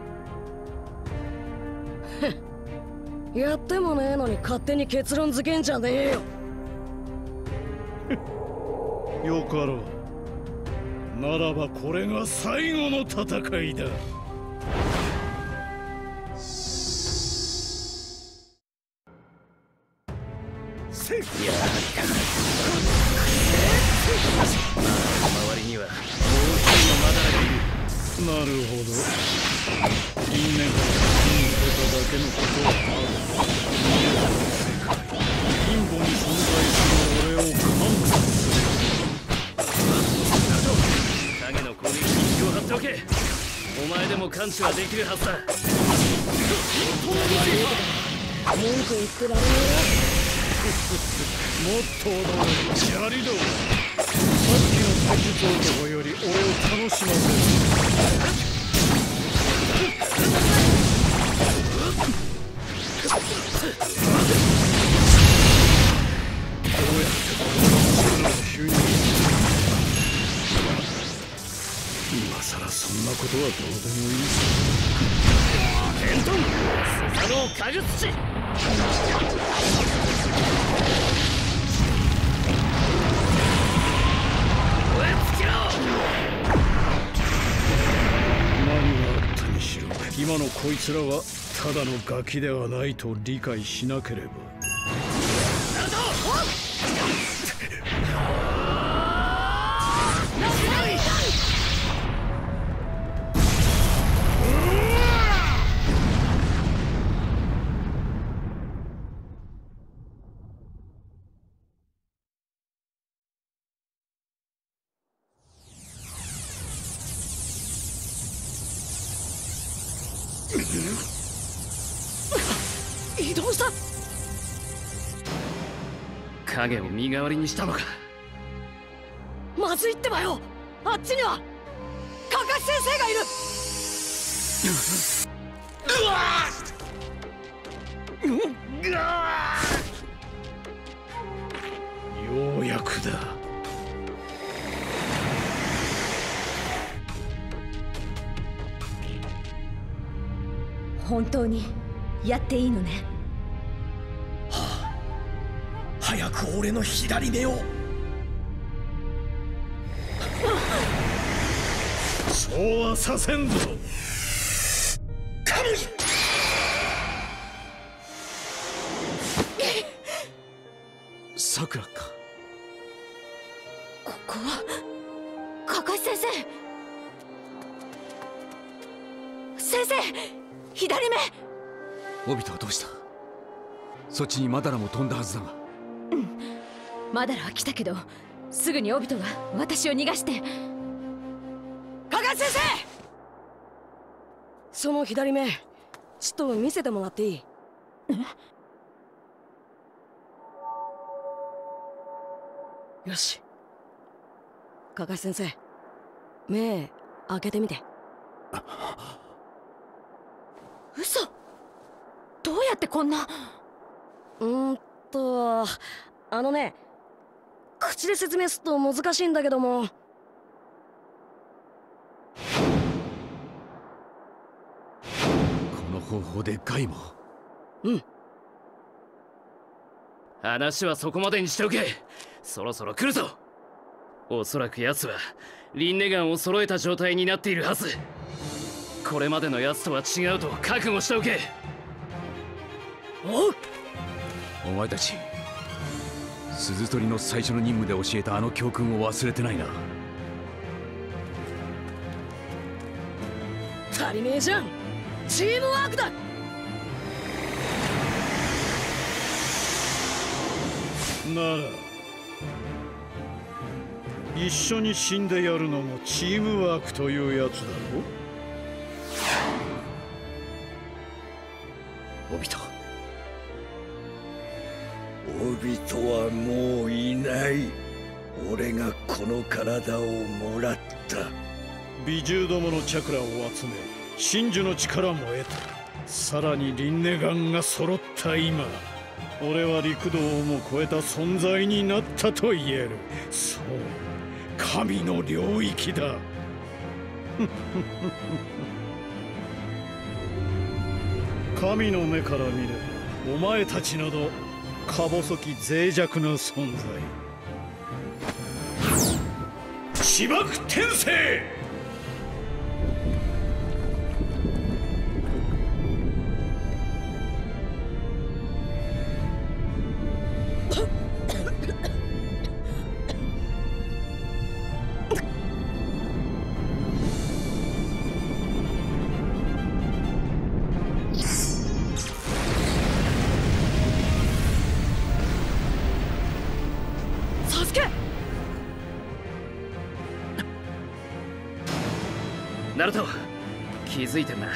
やってもねえのに勝手に結論付けんじゃねえよ。 よかろう。ならばこれが最後の戦いだ。 せいや周りにはもう一人のマダラがいる。 なるほど。因縁から手に入れただけのことはある。貧乏に存在する俺を感化する。 影の攻撃に気を張っておけ。お前でも感知はできるはずだ。 文句言ってられねもっと踊れ砂利道。さっきの体術男より俺を楽しませる。どうやってこの力を吸入。今さらそんなことはどうでもいい。 テントンスサノオカグツチ。 何があったにしろ今のこいつらはただのガキではないと理解しなければ。 移動した。 影を身代わりにしたのか。 まずいってばよ。あっちにはカカシ先生がいる。 ようやくだ。 本当にやっていいのね。 はあ、早く俺の左目を。 そうはさせんぞ。 カムイ。 さくらか。 ここはカカシ先生。先生、左目。 オビトはどうした？そっちにマダラも飛んだはずだが。 うん、マダラは来たけどすぐにオビトが私を逃がして。 カカシ先生、その左目ちょっと見せてもらっていい？よし、カカシ先生、目開けてみて。 嘘。どうやってこんな。 うーんとあのね、口で説明すると難しいんだけども、 この方法でガイも。 うん。 話はそこまでにしておけ。そろそろ来るぞ。おそらく奴はリンネガンを揃えた状態になっているはず。これまでの奴とは違うと覚悟しておけ。 おう。 お前たち鈴取りの最初の任務で教えたあの教訓を忘れてないな。 足りねえじゃん。チームワークだ。 なら一緒に死んでやるのもチームワークというやつだろ。 オビト、 帯とはもういない。俺がこの体をもらった。 美獣どものチャクラを集め真珠の力も得た。さらにリンネガンが揃った今、俺は陸道をも超えた存在になったと言える。そう、神の領域だ。神の目から見ればお前たちなどか細き脆弱な存在。芝生転生。 ナルト、気づいてんな。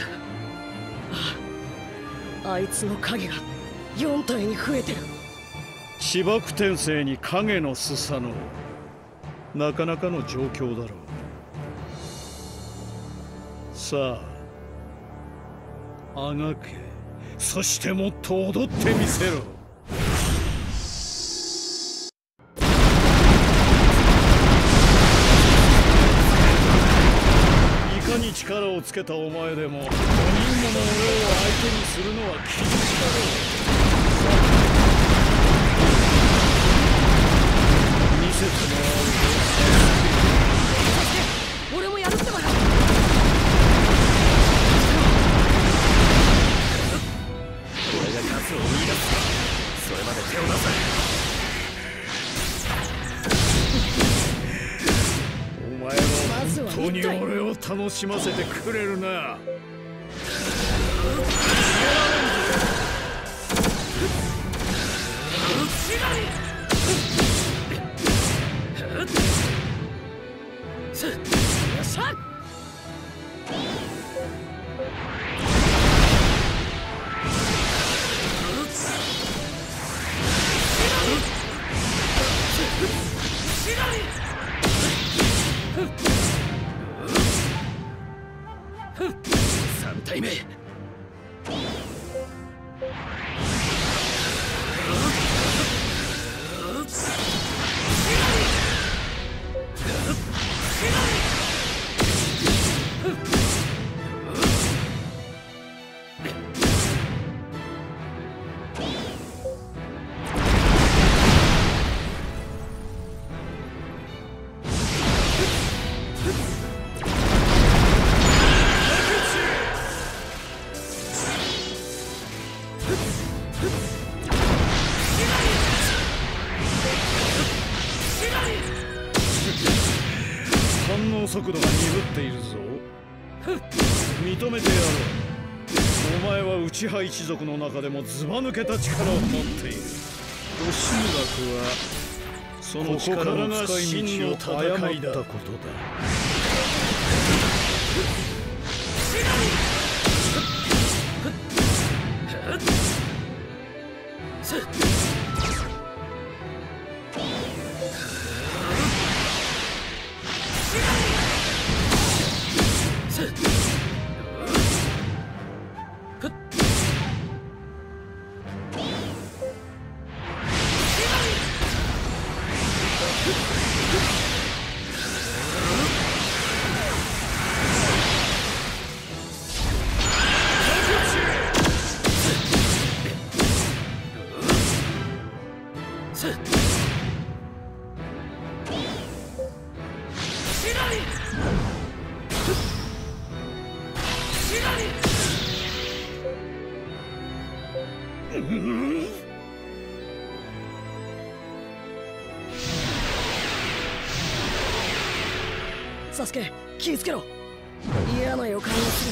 ああ、あいつの影がよん体に増えてる。 芝生転生に影のスサノオ、なかなかの状況だろう。さあ、あがけ、そしてもっと踊ってみせろ。力をつけたお前でもごにんもの俺を相手にするのは厳しだろう。見せてもらう。 俺もやるってばよ。 俺が数を見出す。それまで手を出せ。 お前は本当に俺を楽しませてくれるな。 よっしゃ。 三体目。 反応速度が鈍っているぞ。認めてやろう。お前は内派一族の中でもずば抜けた力を持っている。吉村はその力の使い道を誤ったことだ。 サスケ、気をつけろ。嫌な予感がする。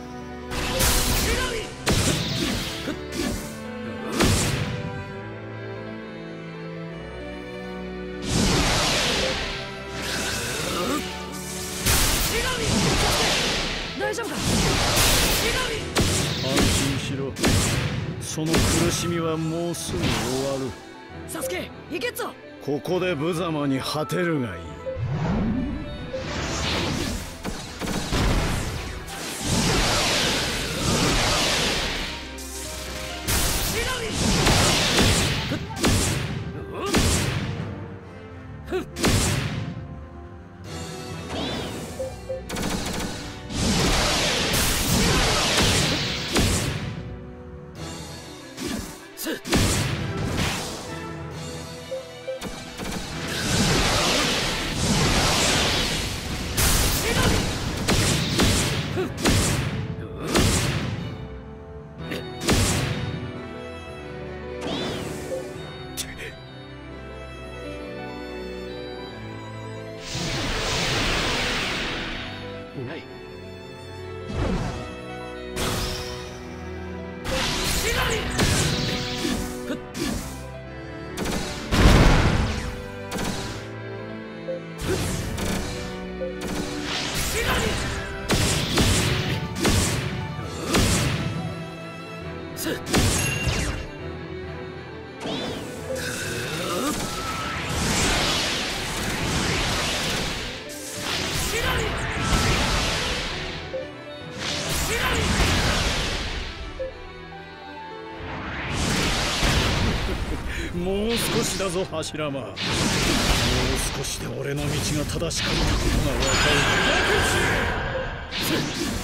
大丈夫か。 安心しろ。その苦しみはもうすぐ終わる。 サスケ行けっぞ。 ここで無様に果てるがいい。 いない。 もう少しだぞ柱間。もう少しで俺の道が正しかったことがわかる。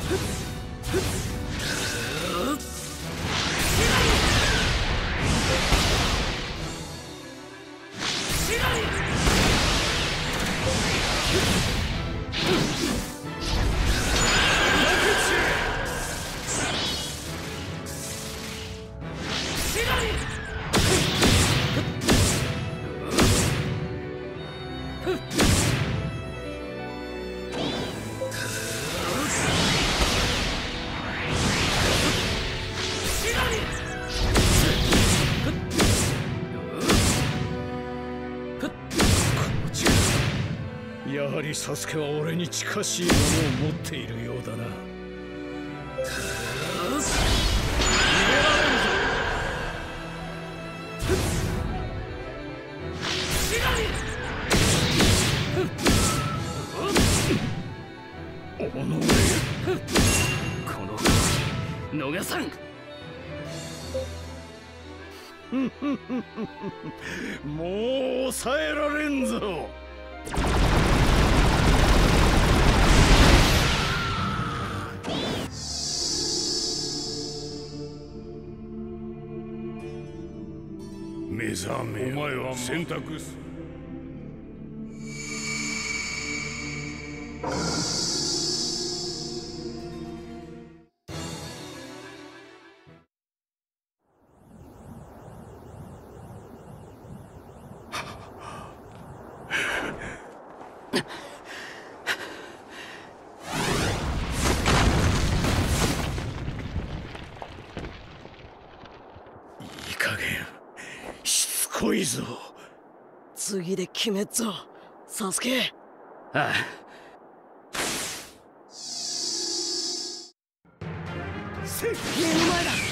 やはりサスケは俺に近しいものを持っているようだな。 この逃さん。 もう抑えられんぞ。 目覚め、お前は選択す。 いい加減しつこいぞ。 次で決めっぞサスケ。 ああ。 目の前だ。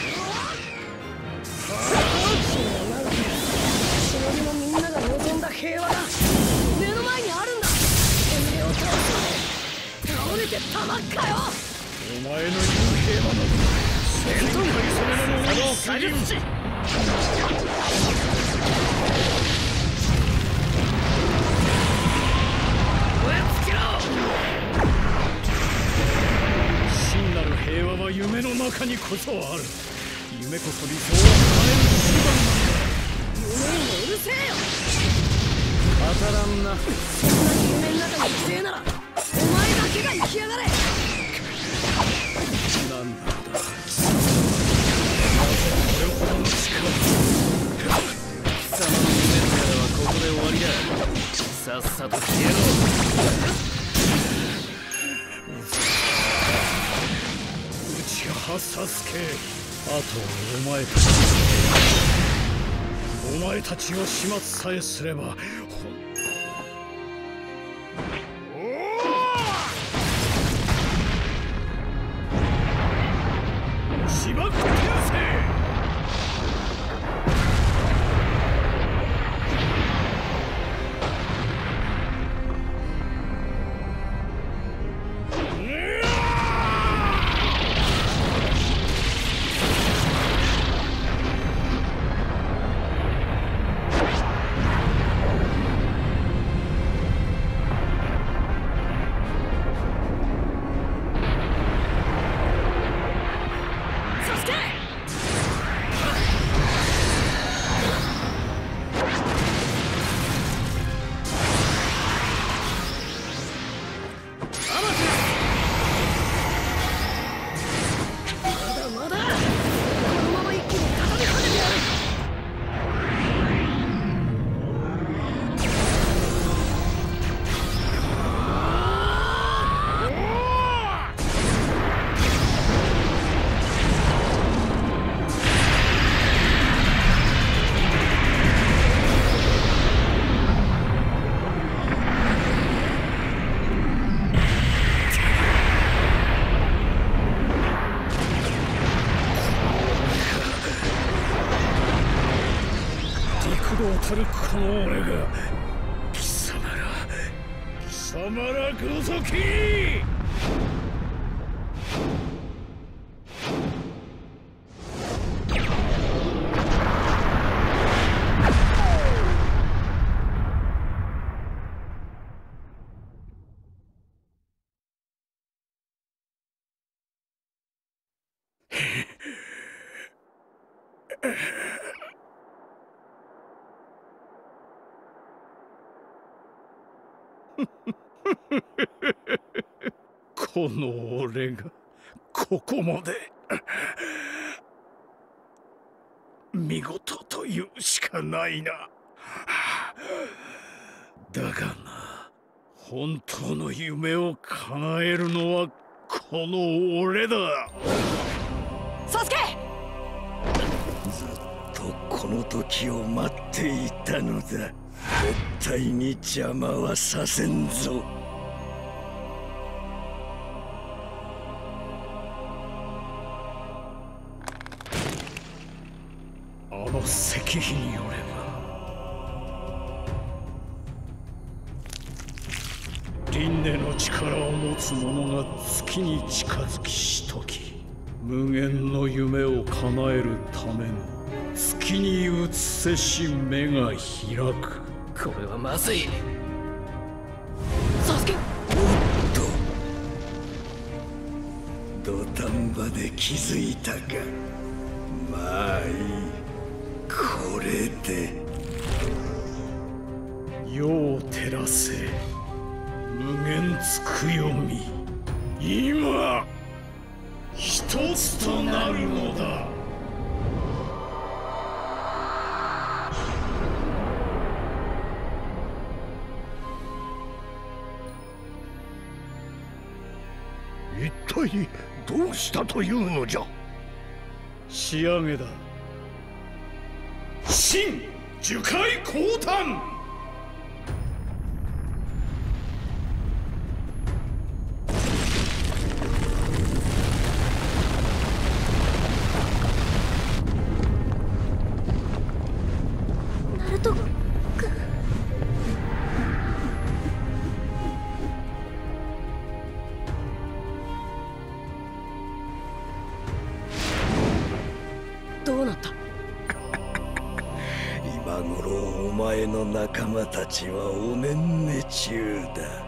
忍びのみんなが望んだ平和が目の前にあるんだ。てめえを倒すまで倒れてたまっかよ。 お前の言う平和など戦闘会そのものを下げるし。真なる平和は夢の中にこそある。夢こそ理想を叶える手段なんだ。 夢にもうるせえよ。 当たらんな。 そんな夢の中に生きてえならお前だけが生きやがれ。 なんだろうだ。なぜこれほどの力。 貴様の夢の矢はここで終わりだ。さっさと消えろ。 内葉サスケ。あとはお前たち。お前たちを始末さえすれば。しまってやせ。 たるこの俺が貴様ら貴様らごときこの俺がここまで見事というしかないな。だがな、本当の夢を叶えるのはこの俺だ。 サスケ！ ずっとこの時を待っていたのだ。絶対に邪魔はさせんぞ。 あの石碑によれば、輪廻の力を持つ者が月に近づきしとき、無限の夢を叶えるための月に映せし目が開く。 これはまずい。 サスケ！ おっと、土壇場で気づいたか。まあいい、これで世を照らせ無限つくよみ、今一つとなるのだ。 一体どうしたというのじゃ。仕上げだ。新樹海降誕。 ナルト君、 どうなった？ 今頃お前の仲間たちはおねんね中だ。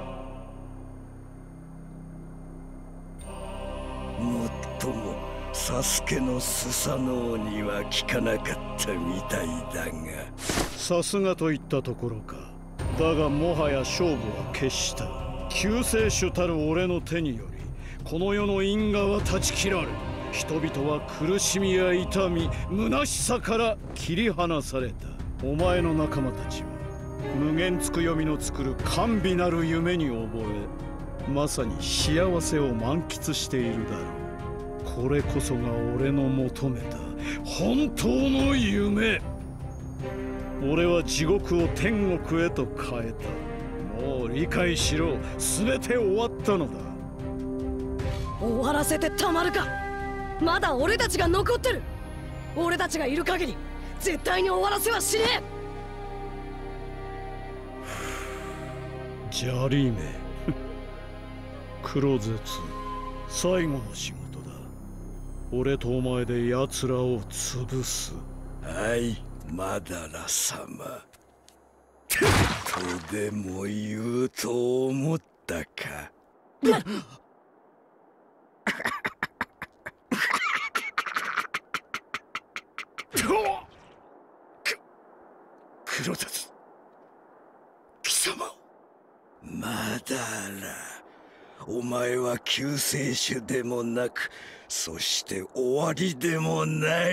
もっともサスケのスサノオには効かなかったみたいだが。 さすがといったところか。だがもはや勝負は決した。救世主たる俺の手によりこの世の因果は断ち切られ、人々は苦しみや痛み、虚しさから切り離された。お前の仲間たちは無限つくよみの作る甘美なる夢に覚え、まさに幸せを満喫しているだろう。これこそが俺の求めた本当の夢。俺は地獄を天国へと変えた。もう理解しろ、全て終わったのだ。 終わらせてたまるか。まだ俺たちが残ってる。俺たちがいる限り絶対に終わらせはしねえ。 ジャリーメクロゼツ、最後の仕事だ。俺とお前で奴らを潰す。 はい、マダラ様。とでも言うと思ったか。クロゼツ、貴様。マダラ、お前は救世主でもなく、そして終わりでもない。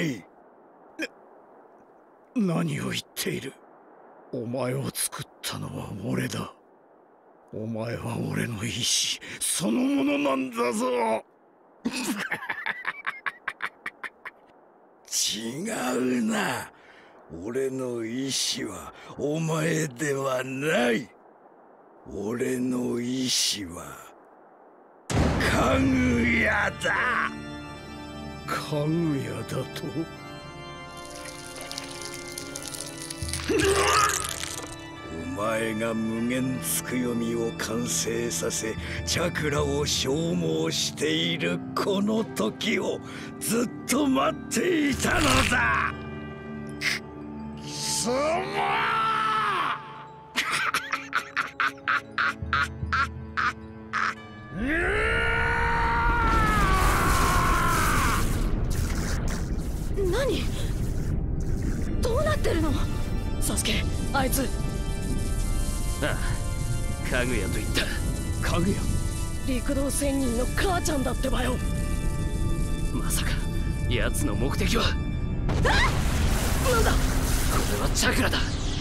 何を言っている。お前を作ったのは俺だ。お前は俺の意志そのものなんだぞ。 違うな。俺の意志はお前ではない。俺の意志はかぐやだ。 かぐやだと。 前が無限つくよみを完成させチャクラを消耗しているこの時をずっと待っていたのだ。くそ何？どうなってるの？サスケ、あいつ。 ああ、かぐやと言った。かぐや？ 陸道仙人の母ちゃんだってばよ。 まさか奴の目的は。あっ！ なんだ？これはチャクラだ。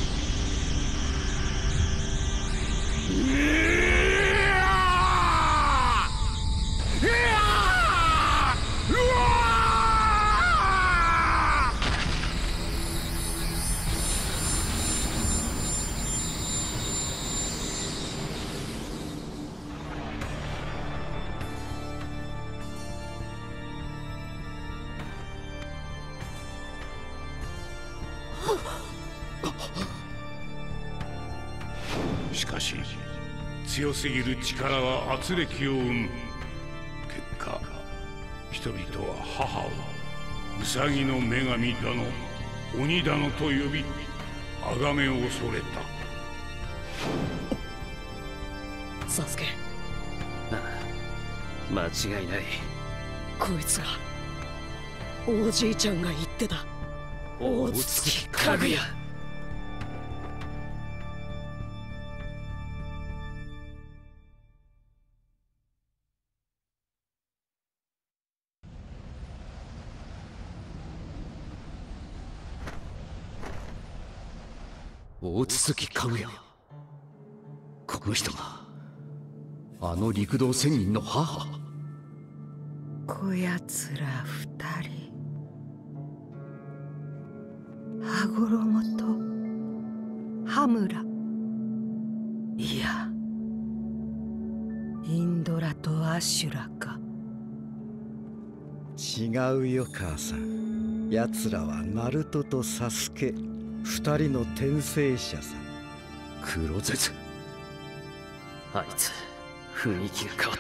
しかし強すぎる力は圧力を生む。結果人々は母をウサギの女神だの鬼だのと呼び崇め恐れた。 サスケ。 ああ、間違いない。 こいつがおじいちゃんが言ってた大月かぐや。 大筒かぐや。この人があの陸道仙人の母。 こやつら二人、羽衣と羽村、いやインドラとアシュラか。 違うよ母さん。奴らはナルトとサスケ、二人の転生者さ。 黒絶。 あいつ雰囲気が変わった。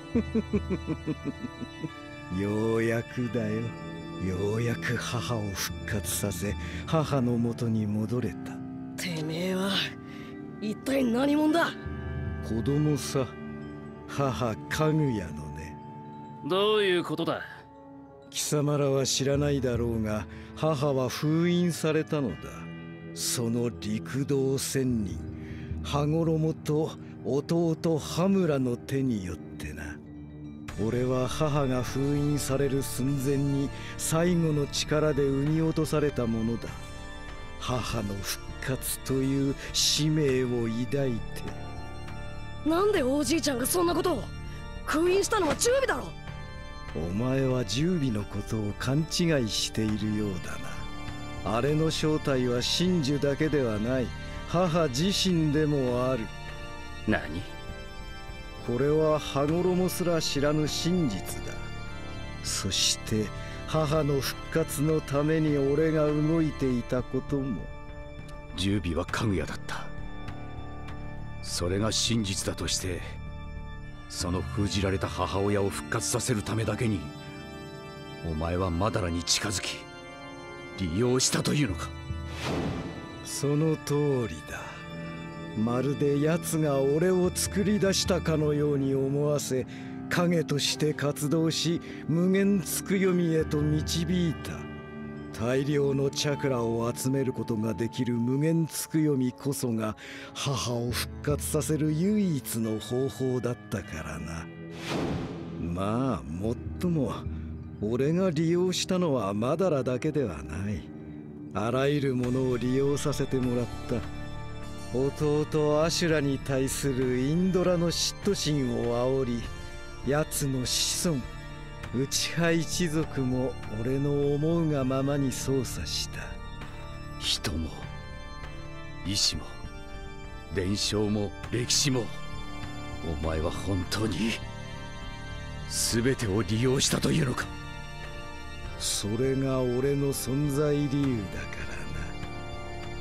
ようやくだよ。ようやく母を復活させ母の元に戻れた。 てめえは一体何者だ？ 子供さ。母かぐやのね。 どういうことだ？ 貴様らは知らないだろうが、母は封印されたのだ。その陸道仙人羽衣と弟羽村の手によってな。俺は母が封印される寸前に最後の力で産み落とされたものだ。母の復活という使命を抱いて。 なんでおじいちゃんがそんなことを？封印したのは十尾だろ。 お前は十尾のことを勘違いしているようだな。あれの正体は真珠だけではない。母自身でもある。 何？ これは羽衣すら知らぬ真実だ。そして母の復活のために俺が動いていたことも。 十尾はかぐやだった。それが真実だとして、その封じられた母親を復活させるためだけにお前はマダラに近づき利用したというのか？ その通りだ。まるで奴が俺を作り出したかのように思わせ、影として活動し無限つくよみへと導いた。大量のチャクラを集めることができる無限つくよみこそが母を復活させる唯一の方法だったからな。まあもっとも俺が利用したのはマダラだけではない。あらゆるものを利用させてもらった。弟アシュラに対するインドラの嫉妬心を煽り、奴の子孫内派一族も俺の思うがままに操作した。 人も意志も伝承も歴史も、お前は本当に全てを利用したというのか？ それが俺の存在理由だからな。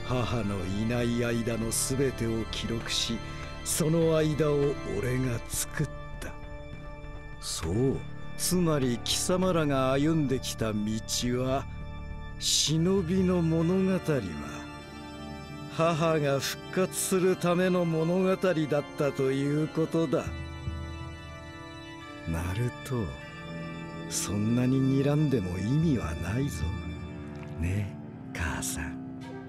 母のいない間のすべてを記録し、その間を俺が作った。そう、つまり貴様らが歩んできた道は、忍びの物語は母が復活するための物語だったということだ。ナルト、そんなに睨んでも意味はないぞ。ねえ、母さん。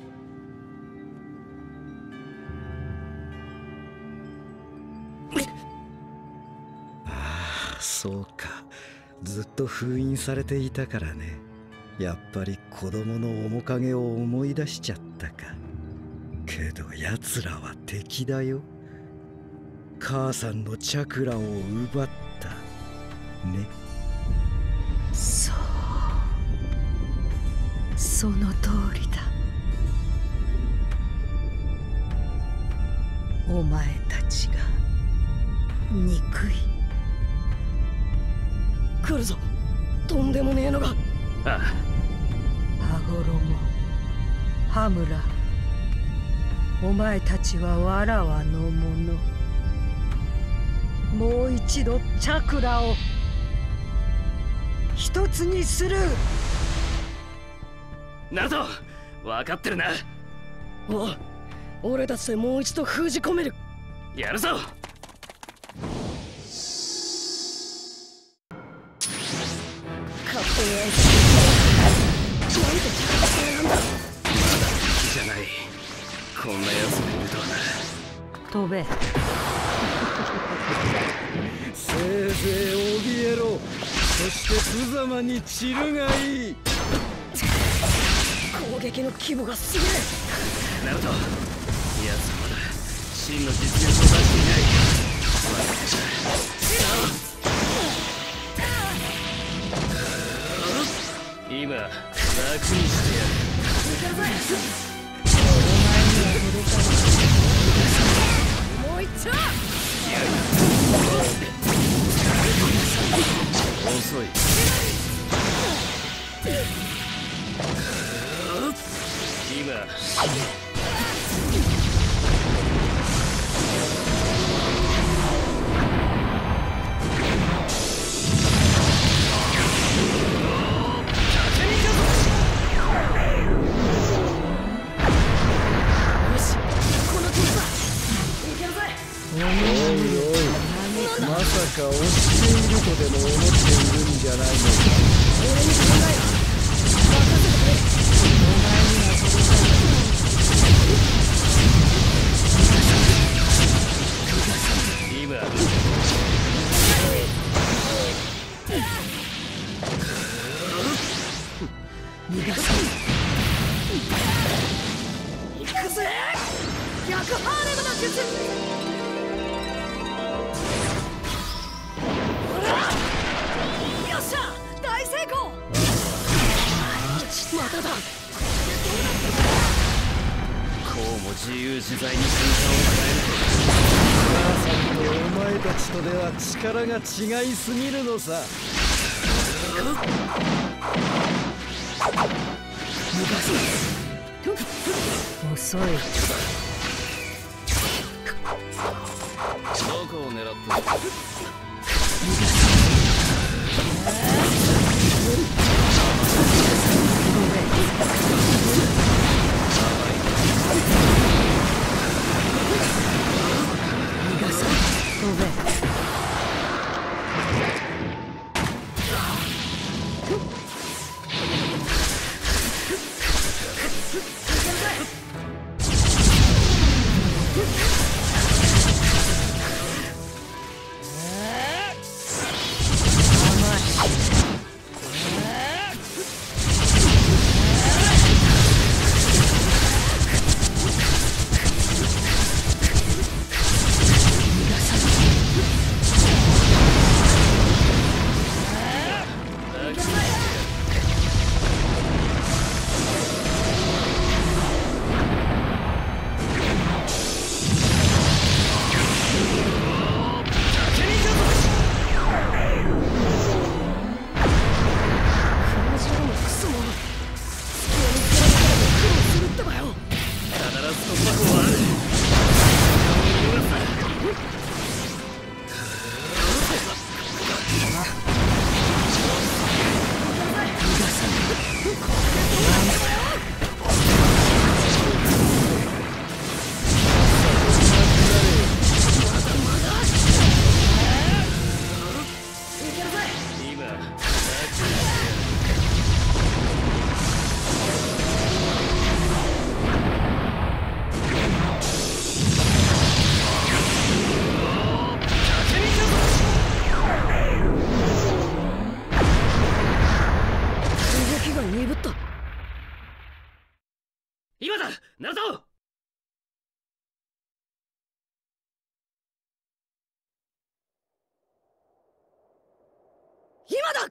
ああ、そうか。ずっと封印されていたからね。やっぱり子供の面影を思い出しちゃったか。けど奴らは敵だよ。母さんのチャクラを奪ったね。 そう、その通りだ。お前たちが憎い。 来るぞ、とんでもねえのが。 ああ、 羽衣、羽村、お前たちはわらわのもの。もう一度チャクラを一つにする。 ナルト、分かってるな。 おう、俺たちでもう一度封じ込める。 やるぞ。 勝手になんてなんだ。まだ敵じゃない。こんな奴がいるとはな。 飛べ。 せいぜい怯えろ。そして無様に散るがいい。 攻撃の規模がすげえ。 ナルト、奴はまだ真の実力を出していない。わかった。今楽にしてやる。 もう一丁。 遅い。今まさか落ちているとでも思っているんじゃないのか。 俺に考えろ。任せてくれ。お前には届かない。 今逃がさん。行くぜ。逆ハーレムの術。よっしゃ、大成功。まただ。 こうも自由自在に瞬間を変える。 母さんとお前たちとでは力が違いすぎるのさ。 遅い。 どこを狙ってる？ 飛今だナルト。 今だ。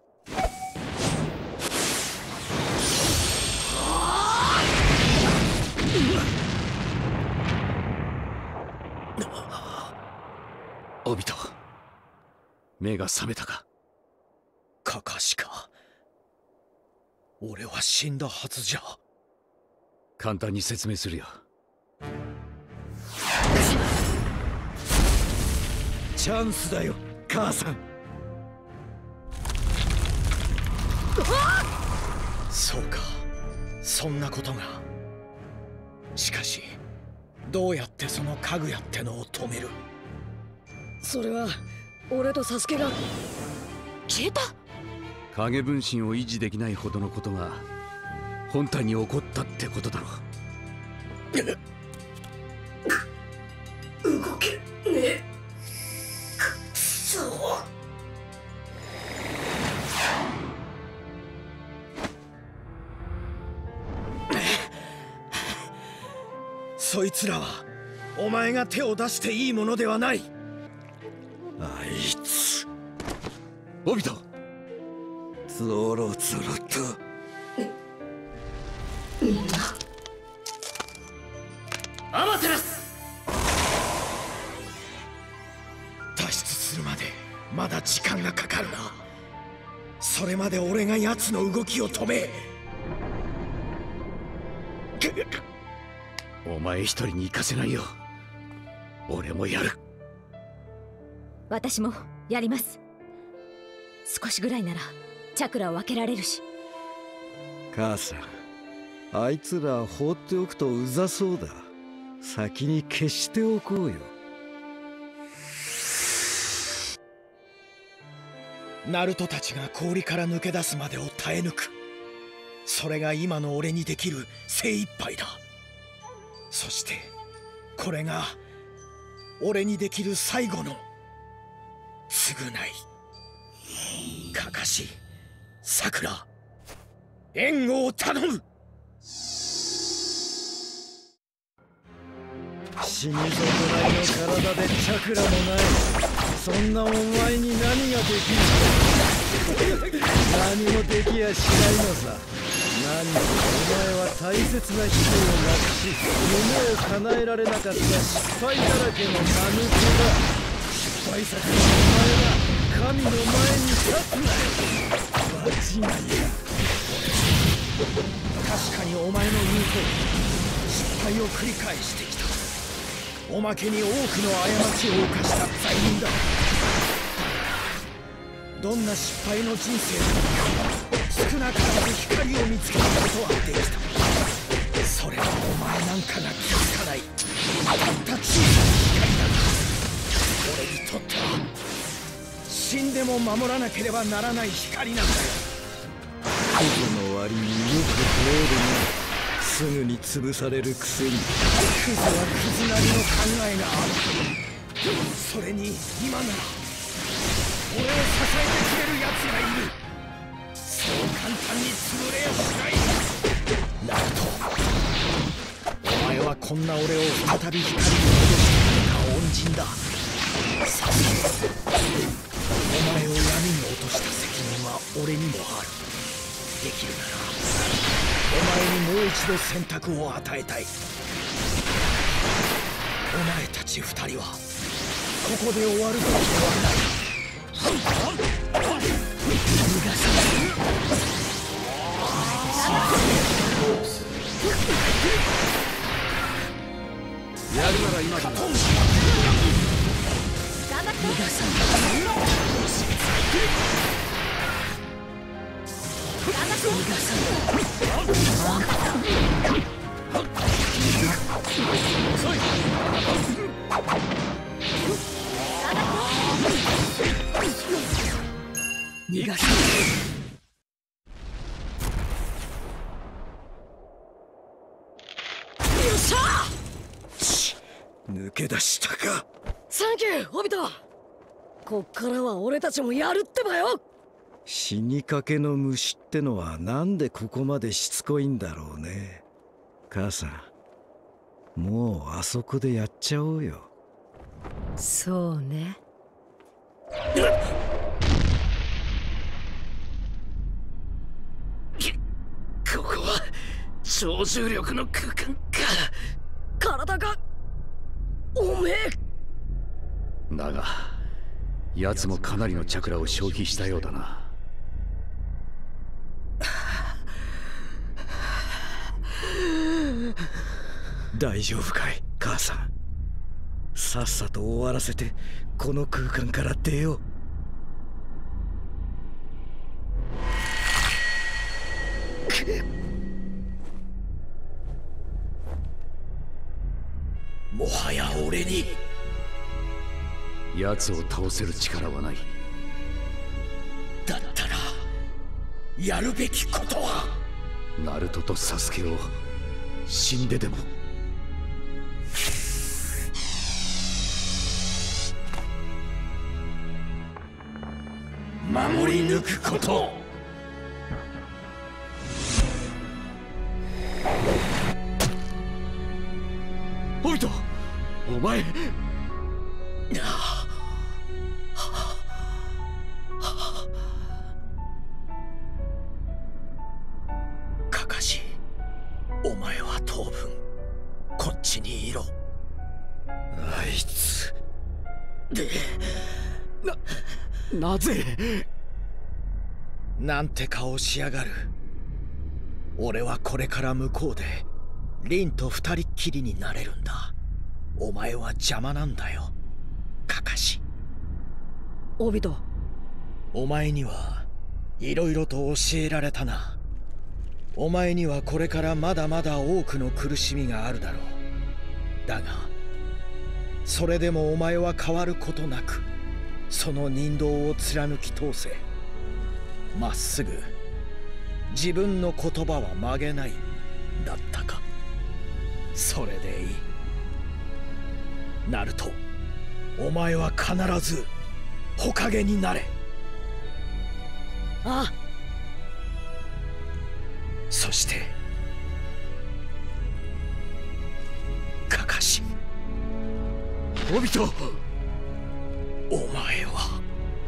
オビト、目が覚めたか。 カカシか。俺は死んだはずじゃ。 簡単に説明するよ。 チャンスだよ母さん。 そうか、そんなことが。しかしどうやってそのかぐやってのを止める。 それは俺とサスケが消えた。 影分身を維持できないほどのことが本体に起こったってことだろう。動けねえ。くそ。 そいつらはお前が手を出していいものではない。 あいつオビト、 ゾロゾロと。 アマテラス。 脱出するまでまだ時間がかかるな。それまで俺が奴の動きを止め。 お前一人に行かせないよ。俺もやる。 私もやります。少しぐらいならチャクラを分けられるし。 母さん、あいつら放っておくとうざそうだ。先に消しておこうよ。 ナルトたちが氷から抜け出すまでを耐え抜く。それが今の俺にできる精一杯だ。そしてこれが俺にできる最後の償い。カカシ、サクラ、援護を頼む。 死に損ないの体でチャクラもない。そんなお前に何ができる。何もできやしないのさ。何せお前は大切な人を亡くし、夢を叶えられなかった失敗だらけの間抜けだ。失敗作のお前が神の前に立つなよ。間違いだ。 確かにお前の言う通り失敗を繰り返してきた。おまけに多くの過ちを犯した罪人だ。どんな失敗の人生でも少なからず光を見つけることはできた。それはお前なんかが気づかないたった小さな光だが、俺にとっては死んでも守らなければならない光なんだよ。 クズの割によく吠えるな。すぐに潰されるくせに。クズはクズなりの考えがある。それに今なら俺を支えてくれる奴がいる。そう簡単に潰れやしない。ナルト、お前はこんな俺を再び光に戻してくれた恩人だ。さすがお前を闇に落とした責任は俺にもある。できるならお前にもう一度選択を与えたい。お前たち二人はここで終わるべきではない。逃がさない。 やるなら今だ。 頑張って。 逃がさない。 頑張って。 逃がさない。遅い。逃がさない。 よっしゃー。抜け出したか。 サンキューオビト。こっからは俺たちもやるってばよ。 死にかけの虫ってのはなんでここまでしつこいんだろうね。 母さん、もうあそこでやっちゃおうよ。 そうね。 ここは超重力の空間か。 体がおめえだが奴もかなりのチャクラを消費したようだな。 大丈夫かい母さん。さっさと終わらせてこの空間から出よう。もはや俺に奴を倒せる力はない。 だったらやるべきことはナルトとサスケを死んででも守り抜くこと。 おいとお前カカシ、お前は当分こっちにいろ。 あいつでな、なぜなんて顔しやがる。俺はこれから向こうでリンと二人っきりになれるんだ。お前は邪魔なんだよ、カカシ。 オビト、 お前にはいろいろと教えられたな。お前にはこれからまだまだ多くの苦しみがあるだろう。だがそれでもお前は変わることなくその人道を貫き通せ。まっすぐ自分の言葉は曲げないだったか。それでいい。ナルト、お前は必ず火影になれ。 ああ。 そしてカカシ、 オビト、 お前は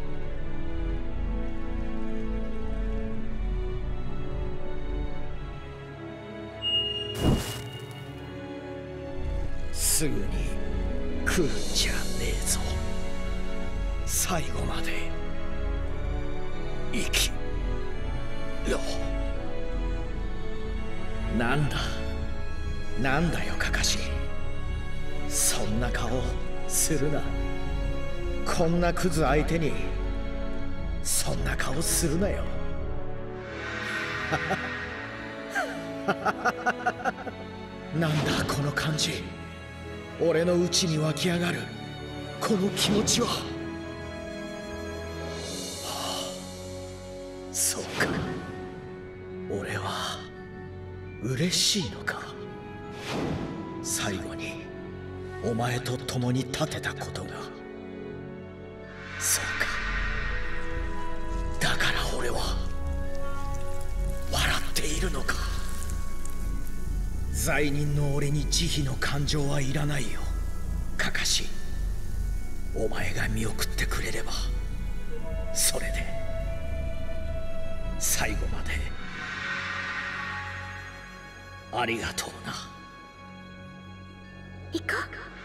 すぐに来るんじゃねえぞ。最後まで生きろ。なんだなんだよカカシ、そんな顔するな。こんなクズ相手にそんな顔するなよ。なんだこの感じ。俺の内に湧き上がるこの気持ちは。はあ、そうか、俺は嬉しいのか。最後にお前と共に立てたことが。そうか、だから俺は笑っているのか。罪人の俺に慈悲の感情はいらないよカカシ。お前が見送ってくれればそれで最後までありがとうな。 行こ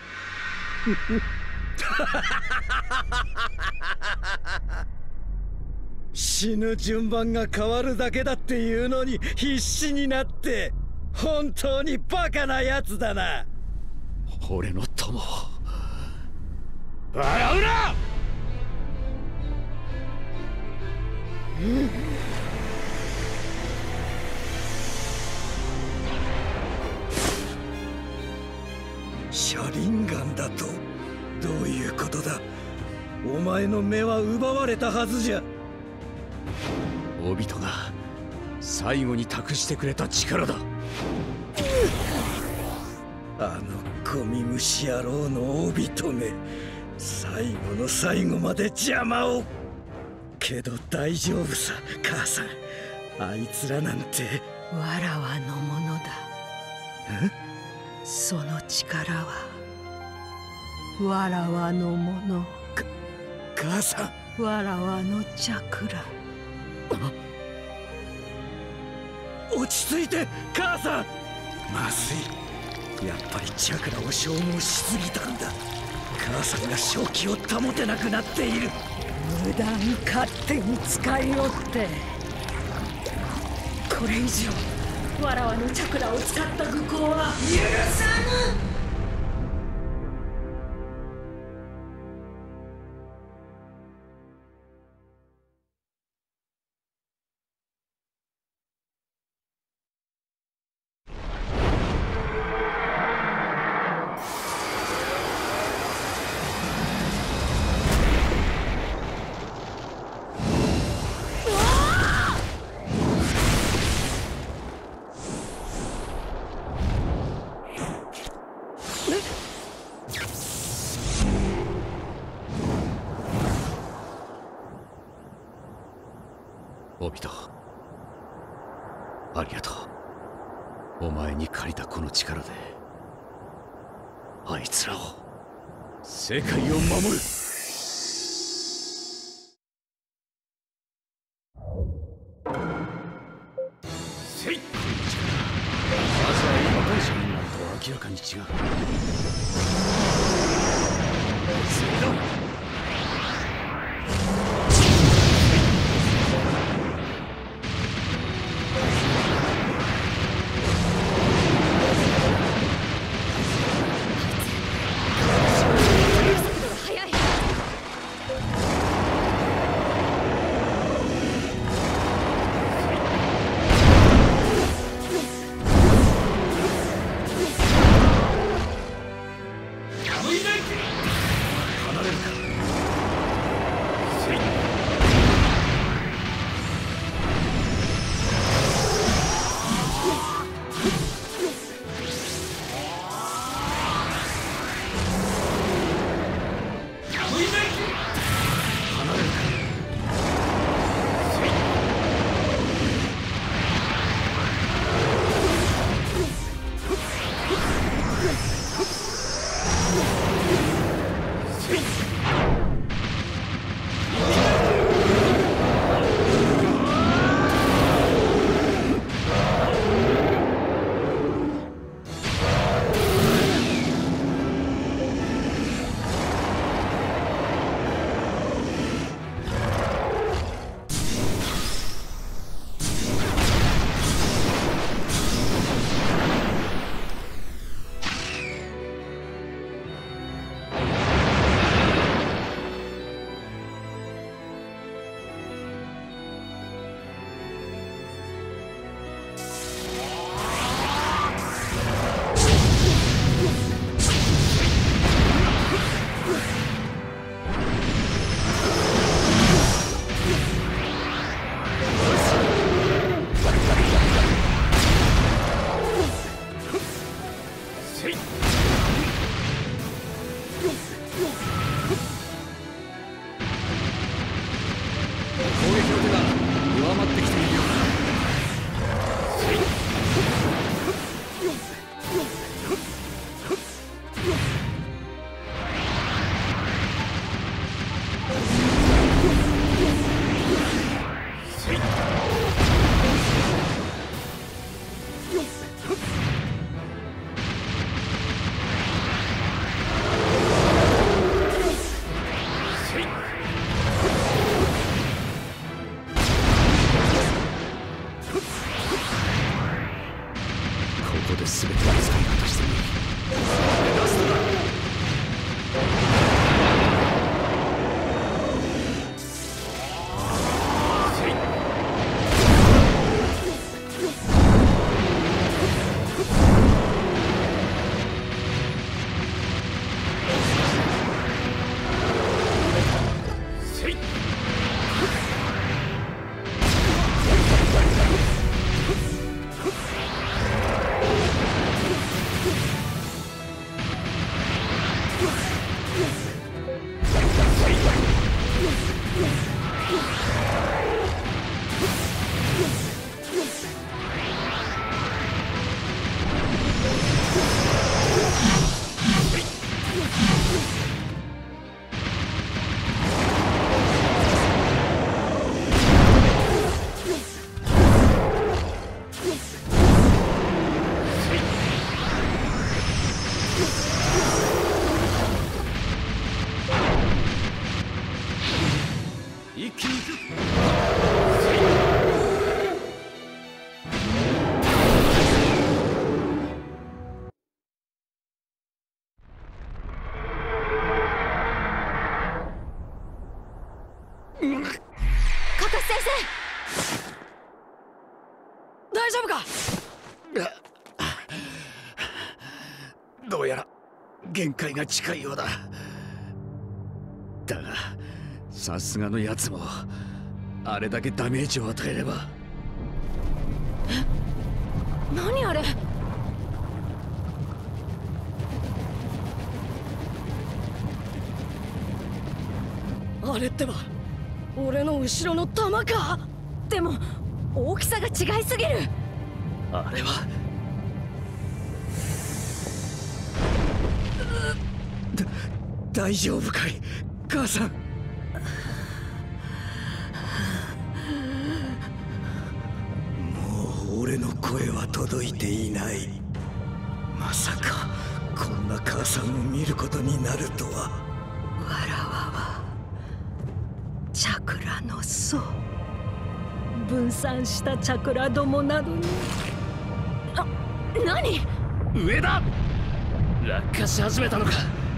う。死ぬ順番が変わるだけだっていうのに必死になって、本当にバカなやつだな。 俺の友笑うな。 うん、車輪ガンだとどういうことだ。お前の目は奪われたはずじゃ。 オビトが最後に託してくれた力だ。 あのゴミ虫野郎のオビトめ、最後の最後まで邪魔を。けど大丈夫さ母さん、あいつらなんてわらわのものだ。 あその力はわらわのもの。 か母さん、わらわのチャクラ。 落ち着いて母さん。まずい、やっぱりチャクラを消耗しすぎたんだ。母さんが正気を保てなくなっている。 無駄に勝手に使いよって。これ以上わらわのチャクラを使った愚行は許さぬ。 オビト、ありがとう。お前に借りたこの力であいつらを、世界を守る。せい、まずは今大将になると明らかに違う。次だ。 うやら限界が近いようだ。だがさすがのやつもあれだけダメージを与えれば。 え、何あれ。 あれってば俺の後ろの弾か。 でも大きさが違いすぎる。 あれはだ大丈夫かい母さん。もう俺の声は届いていない。まさかこんな母さんを見ることになるとは。 わらわはチャクラの層、分散したチャクラどもなどに。 あ、何？ 上だ。落下し始めたのか。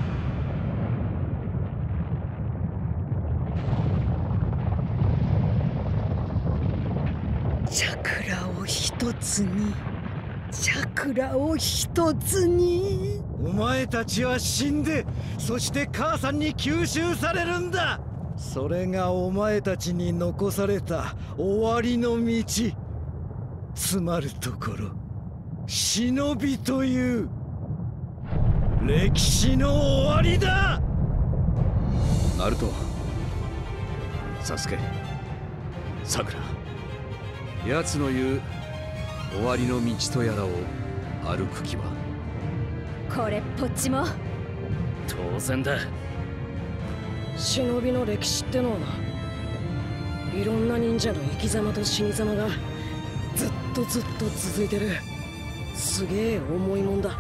チャクラを一つに、チャクラを一つに。 お前たちは死んで、そして母さんに吸収されるんだ。それがお前たちに残された終わりの道。つまるところ忍びという歴史の終わりだ。 ナルト、サスケ、さくら、奴の言う終わりの道とやらを歩く気は。 これっぽっちも当然だ。 忍びの歴史ってのはな、いろんな忍者の生き様と死に様がずっとずっと続いてるすげえ重いもんだ。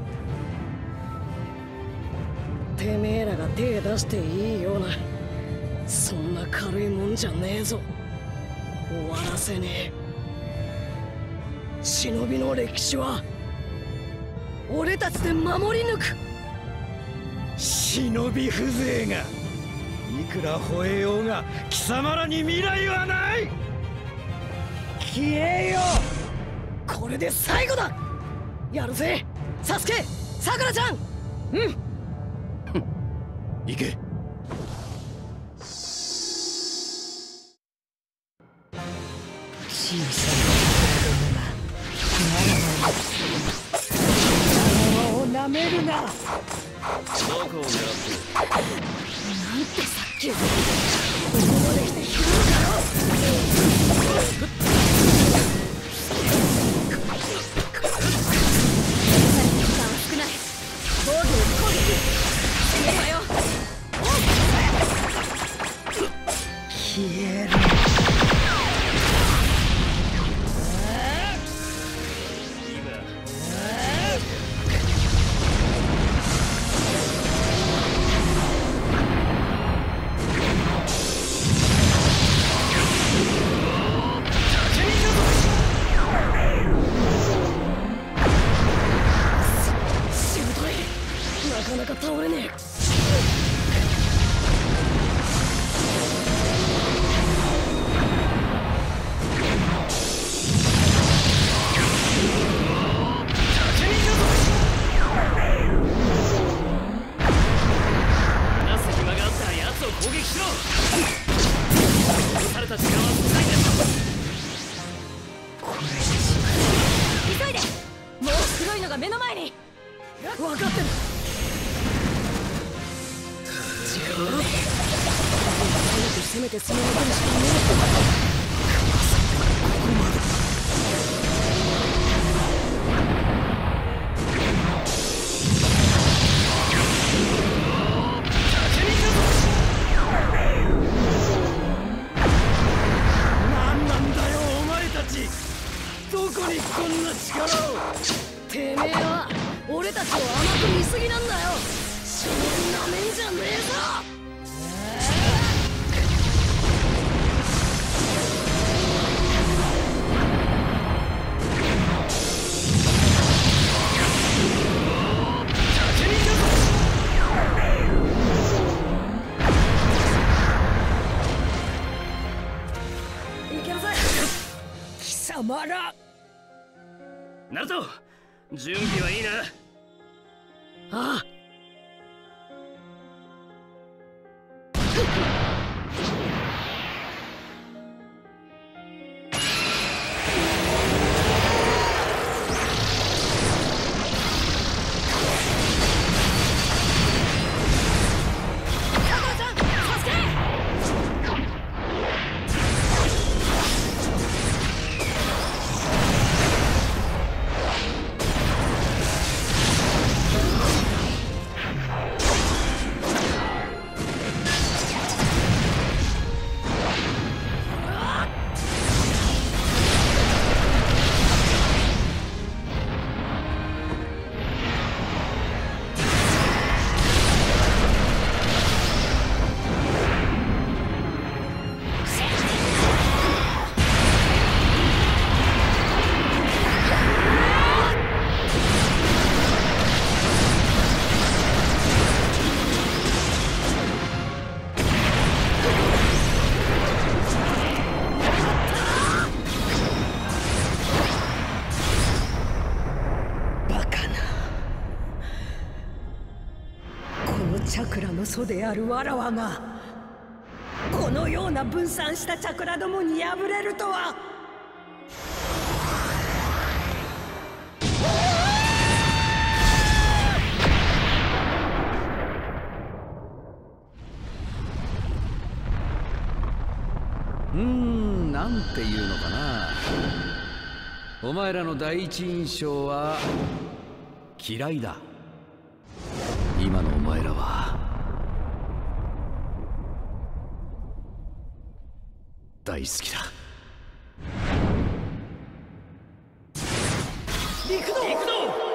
てめえらが手出していいようなそんな軽いもんじゃねえぞ。終わらせねえ。忍びの歴史は俺たちで守り抜く。 忍び風情がいくら吠えようが貴様らに未来はない。 消えよ。これで最後だ。やるぜサスケ、さくらちゃん。うん行け。 小さな子供が仲間を舐めるな。 どこを狙ってる。 なんてさっきここまで来てひどいだろ。 少ない。防御攻撃攻めるわよ。 消える。 なかなか倒れねえ。 なす暇があったら奴を攻撃しろ。残された時間は少ないんだ。 急いで。もう黒いのが目の前に。 分かってる。攻めて攻めまくるしかねえ。 何なんだよお前たち。どこにこんな力を。 てめえは俺たちを甘く見すぎなんだよ。そんなめんじゃねえぞ。いけるぜ貴様ら。 ナルト、準備はいいな。 ああ。 チャクラの祖であるわらわがこのような分散したチャクラどもに敗れるとは。 うーん、なんていうのかな。お前らの第一印象は嫌いだ。今のお前らは大好きだ。 陸道陸道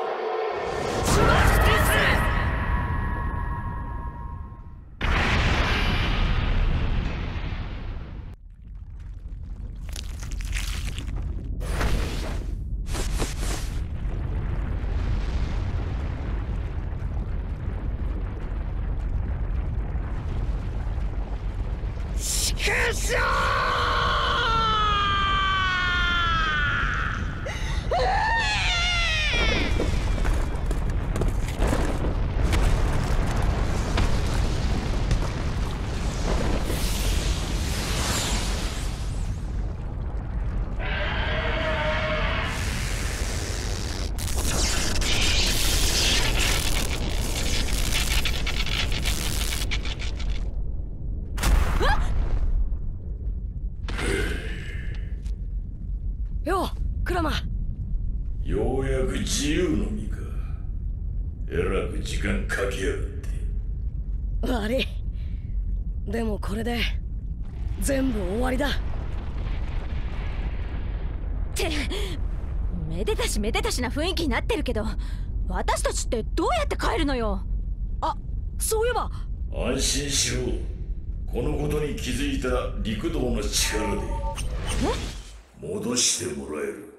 ようやく自由の身か。えらく時間かけやがって。 悪い。でもこれで全部終わりだ。 ってめでたしめでたしな雰囲気になってるけど、私たちってどうやって帰るのよ。 あ、そういえば。 安心しろ。このことに気づいた陸道の力で戻してもらえる。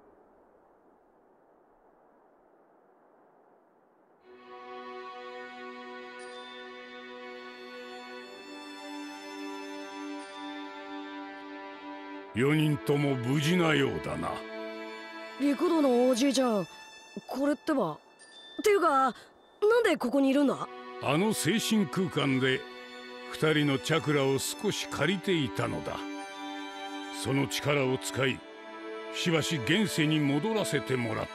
よにんとも無事なようだな。 陸道のおじいちゃん、これってば。っていうか、なんでここにいるんだ？ あの精神空間で二人のチャクラを少し借りていたのだ。その力を使い、しばし現世に戻らせてもらった。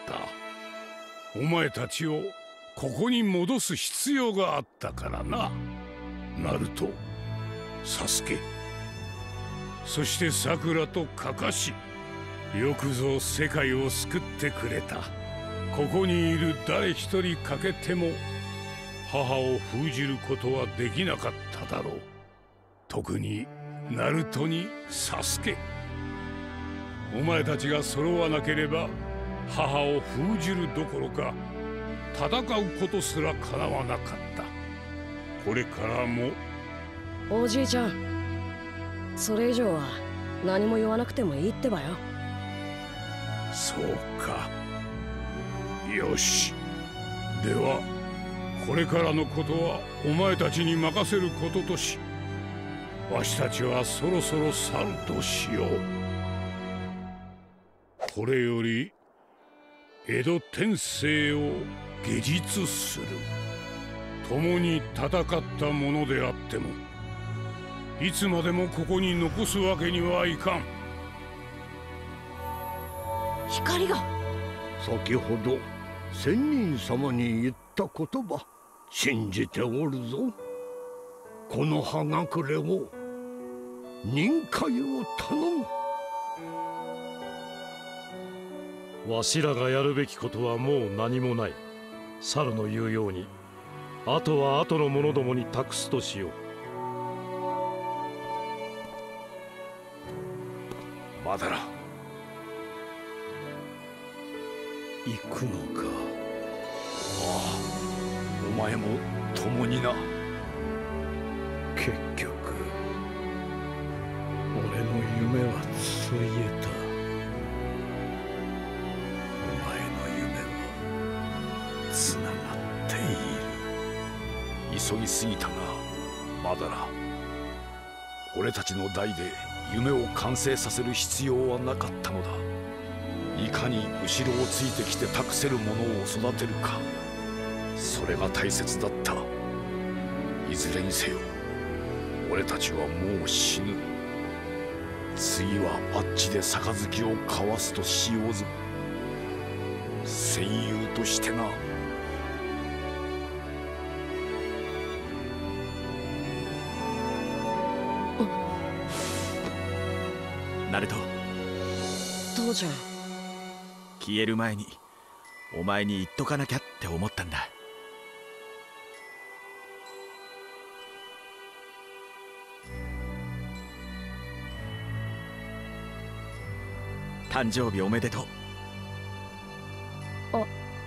お前たちをここに戻す必要があったからな。ナルト、サスケ、そしてサクラとカカシ、よくぞ世界を救ってくれた。ここにいる誰一人欠けても母を封じることはできなかっただろう。特にナルトにサスケ。お前たちが揃わなければ母を封じるどころか戦うことすらかなわなかった。これからも。 おじいちゃん、それ以上は何も言わなくてもいいってばよ。 そうか。よし。ではこれからのことはお前たちに任せることとし、わしたちはそろそろ去るとしよう。これより江戸天聖を下実する。共に戦ったものであってもいつまでもここに残すわけにはいかん。 光が先ほど仙人様に言った言葉信じておるぞ。この葉隠れを任海を頼む。 わしらがやるべきことはもう何もない。猿の言うようにあとは後の者どもに託すとしよう。 まだら行くのか。ああ、お前も共にな。結局俺の夢はついえた。お前の夢はつながっている。 急ぎすぎたがまだら、俺たちの代で夢を完成させる必要はなかったのだ。いかに後ろをついてきて託せるものを育てるか、それが大切だった。いずれにせよ俺たちはもう死ぬ。次はあっちで杯を交わすとしようぞ、戦友としてな。 ナルト、 父ちゃん。 消える前にお前に言っとかなきゃって思ったんだ。誕生日おめでとう。 あ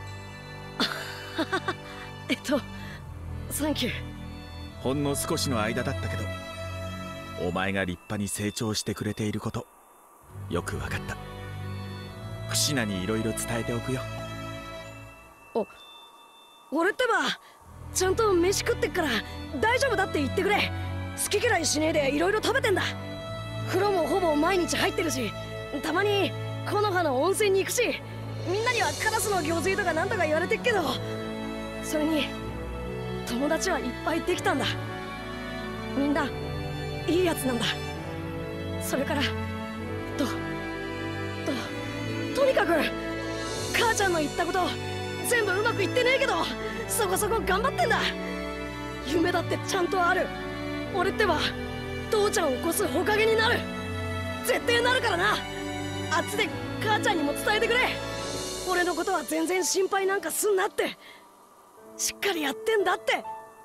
えっとサンキュー。 ほんの少しの間だったけどお前が立派に成長してくれていることよく分かった。フシナにいろいろ伝えておくよ。 お俺ってばちゃんと飯食ってっから大丈夫だって言ってくれ。好き嫌いしねえでいろいろ食べてんだ。風呂もほぼ毎日入ってるし、たまに木の葉の温泉に行くし、みんなにはカラスの行水とかなんとか言われてっけど、それに友達はいっぱいできたんだ。みんないいやつなんだ。それからとととにかく母ちゃんの言ったこと全部うまくいってねえけどそこそこ頑張ってんだ。夢だってちゃんとある。俺ってば父ちゃんを起こすほかげになる。絶対なるからな。あっちで母ちゃんにも伝えてくれ。俺のことは全然心配なんかすんなって、しっかりやってんだって。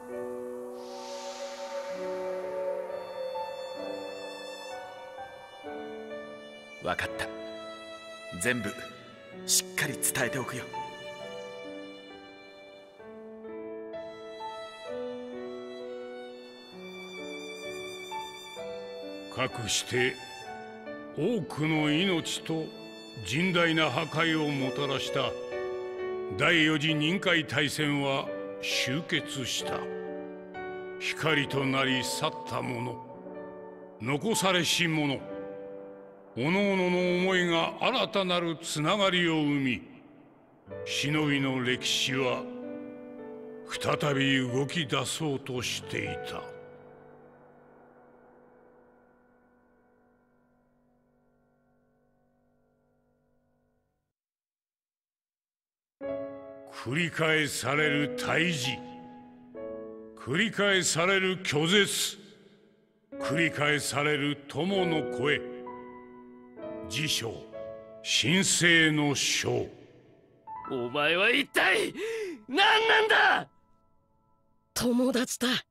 分かった。全部しっかり伝えておくよ。 かくして多くの命と甚大な破壊をもたらした第四次任海大戦は終結した。光となり去った者、残されし者、おのおのの思いが新たなるつながりを生み、忍びの歴史は再び動き出そうとしていた。繰り返される退治、繰り返される拒絶、繰り返される友の声、自称神聖の章。 お前は一体何なんだ。 友達だ。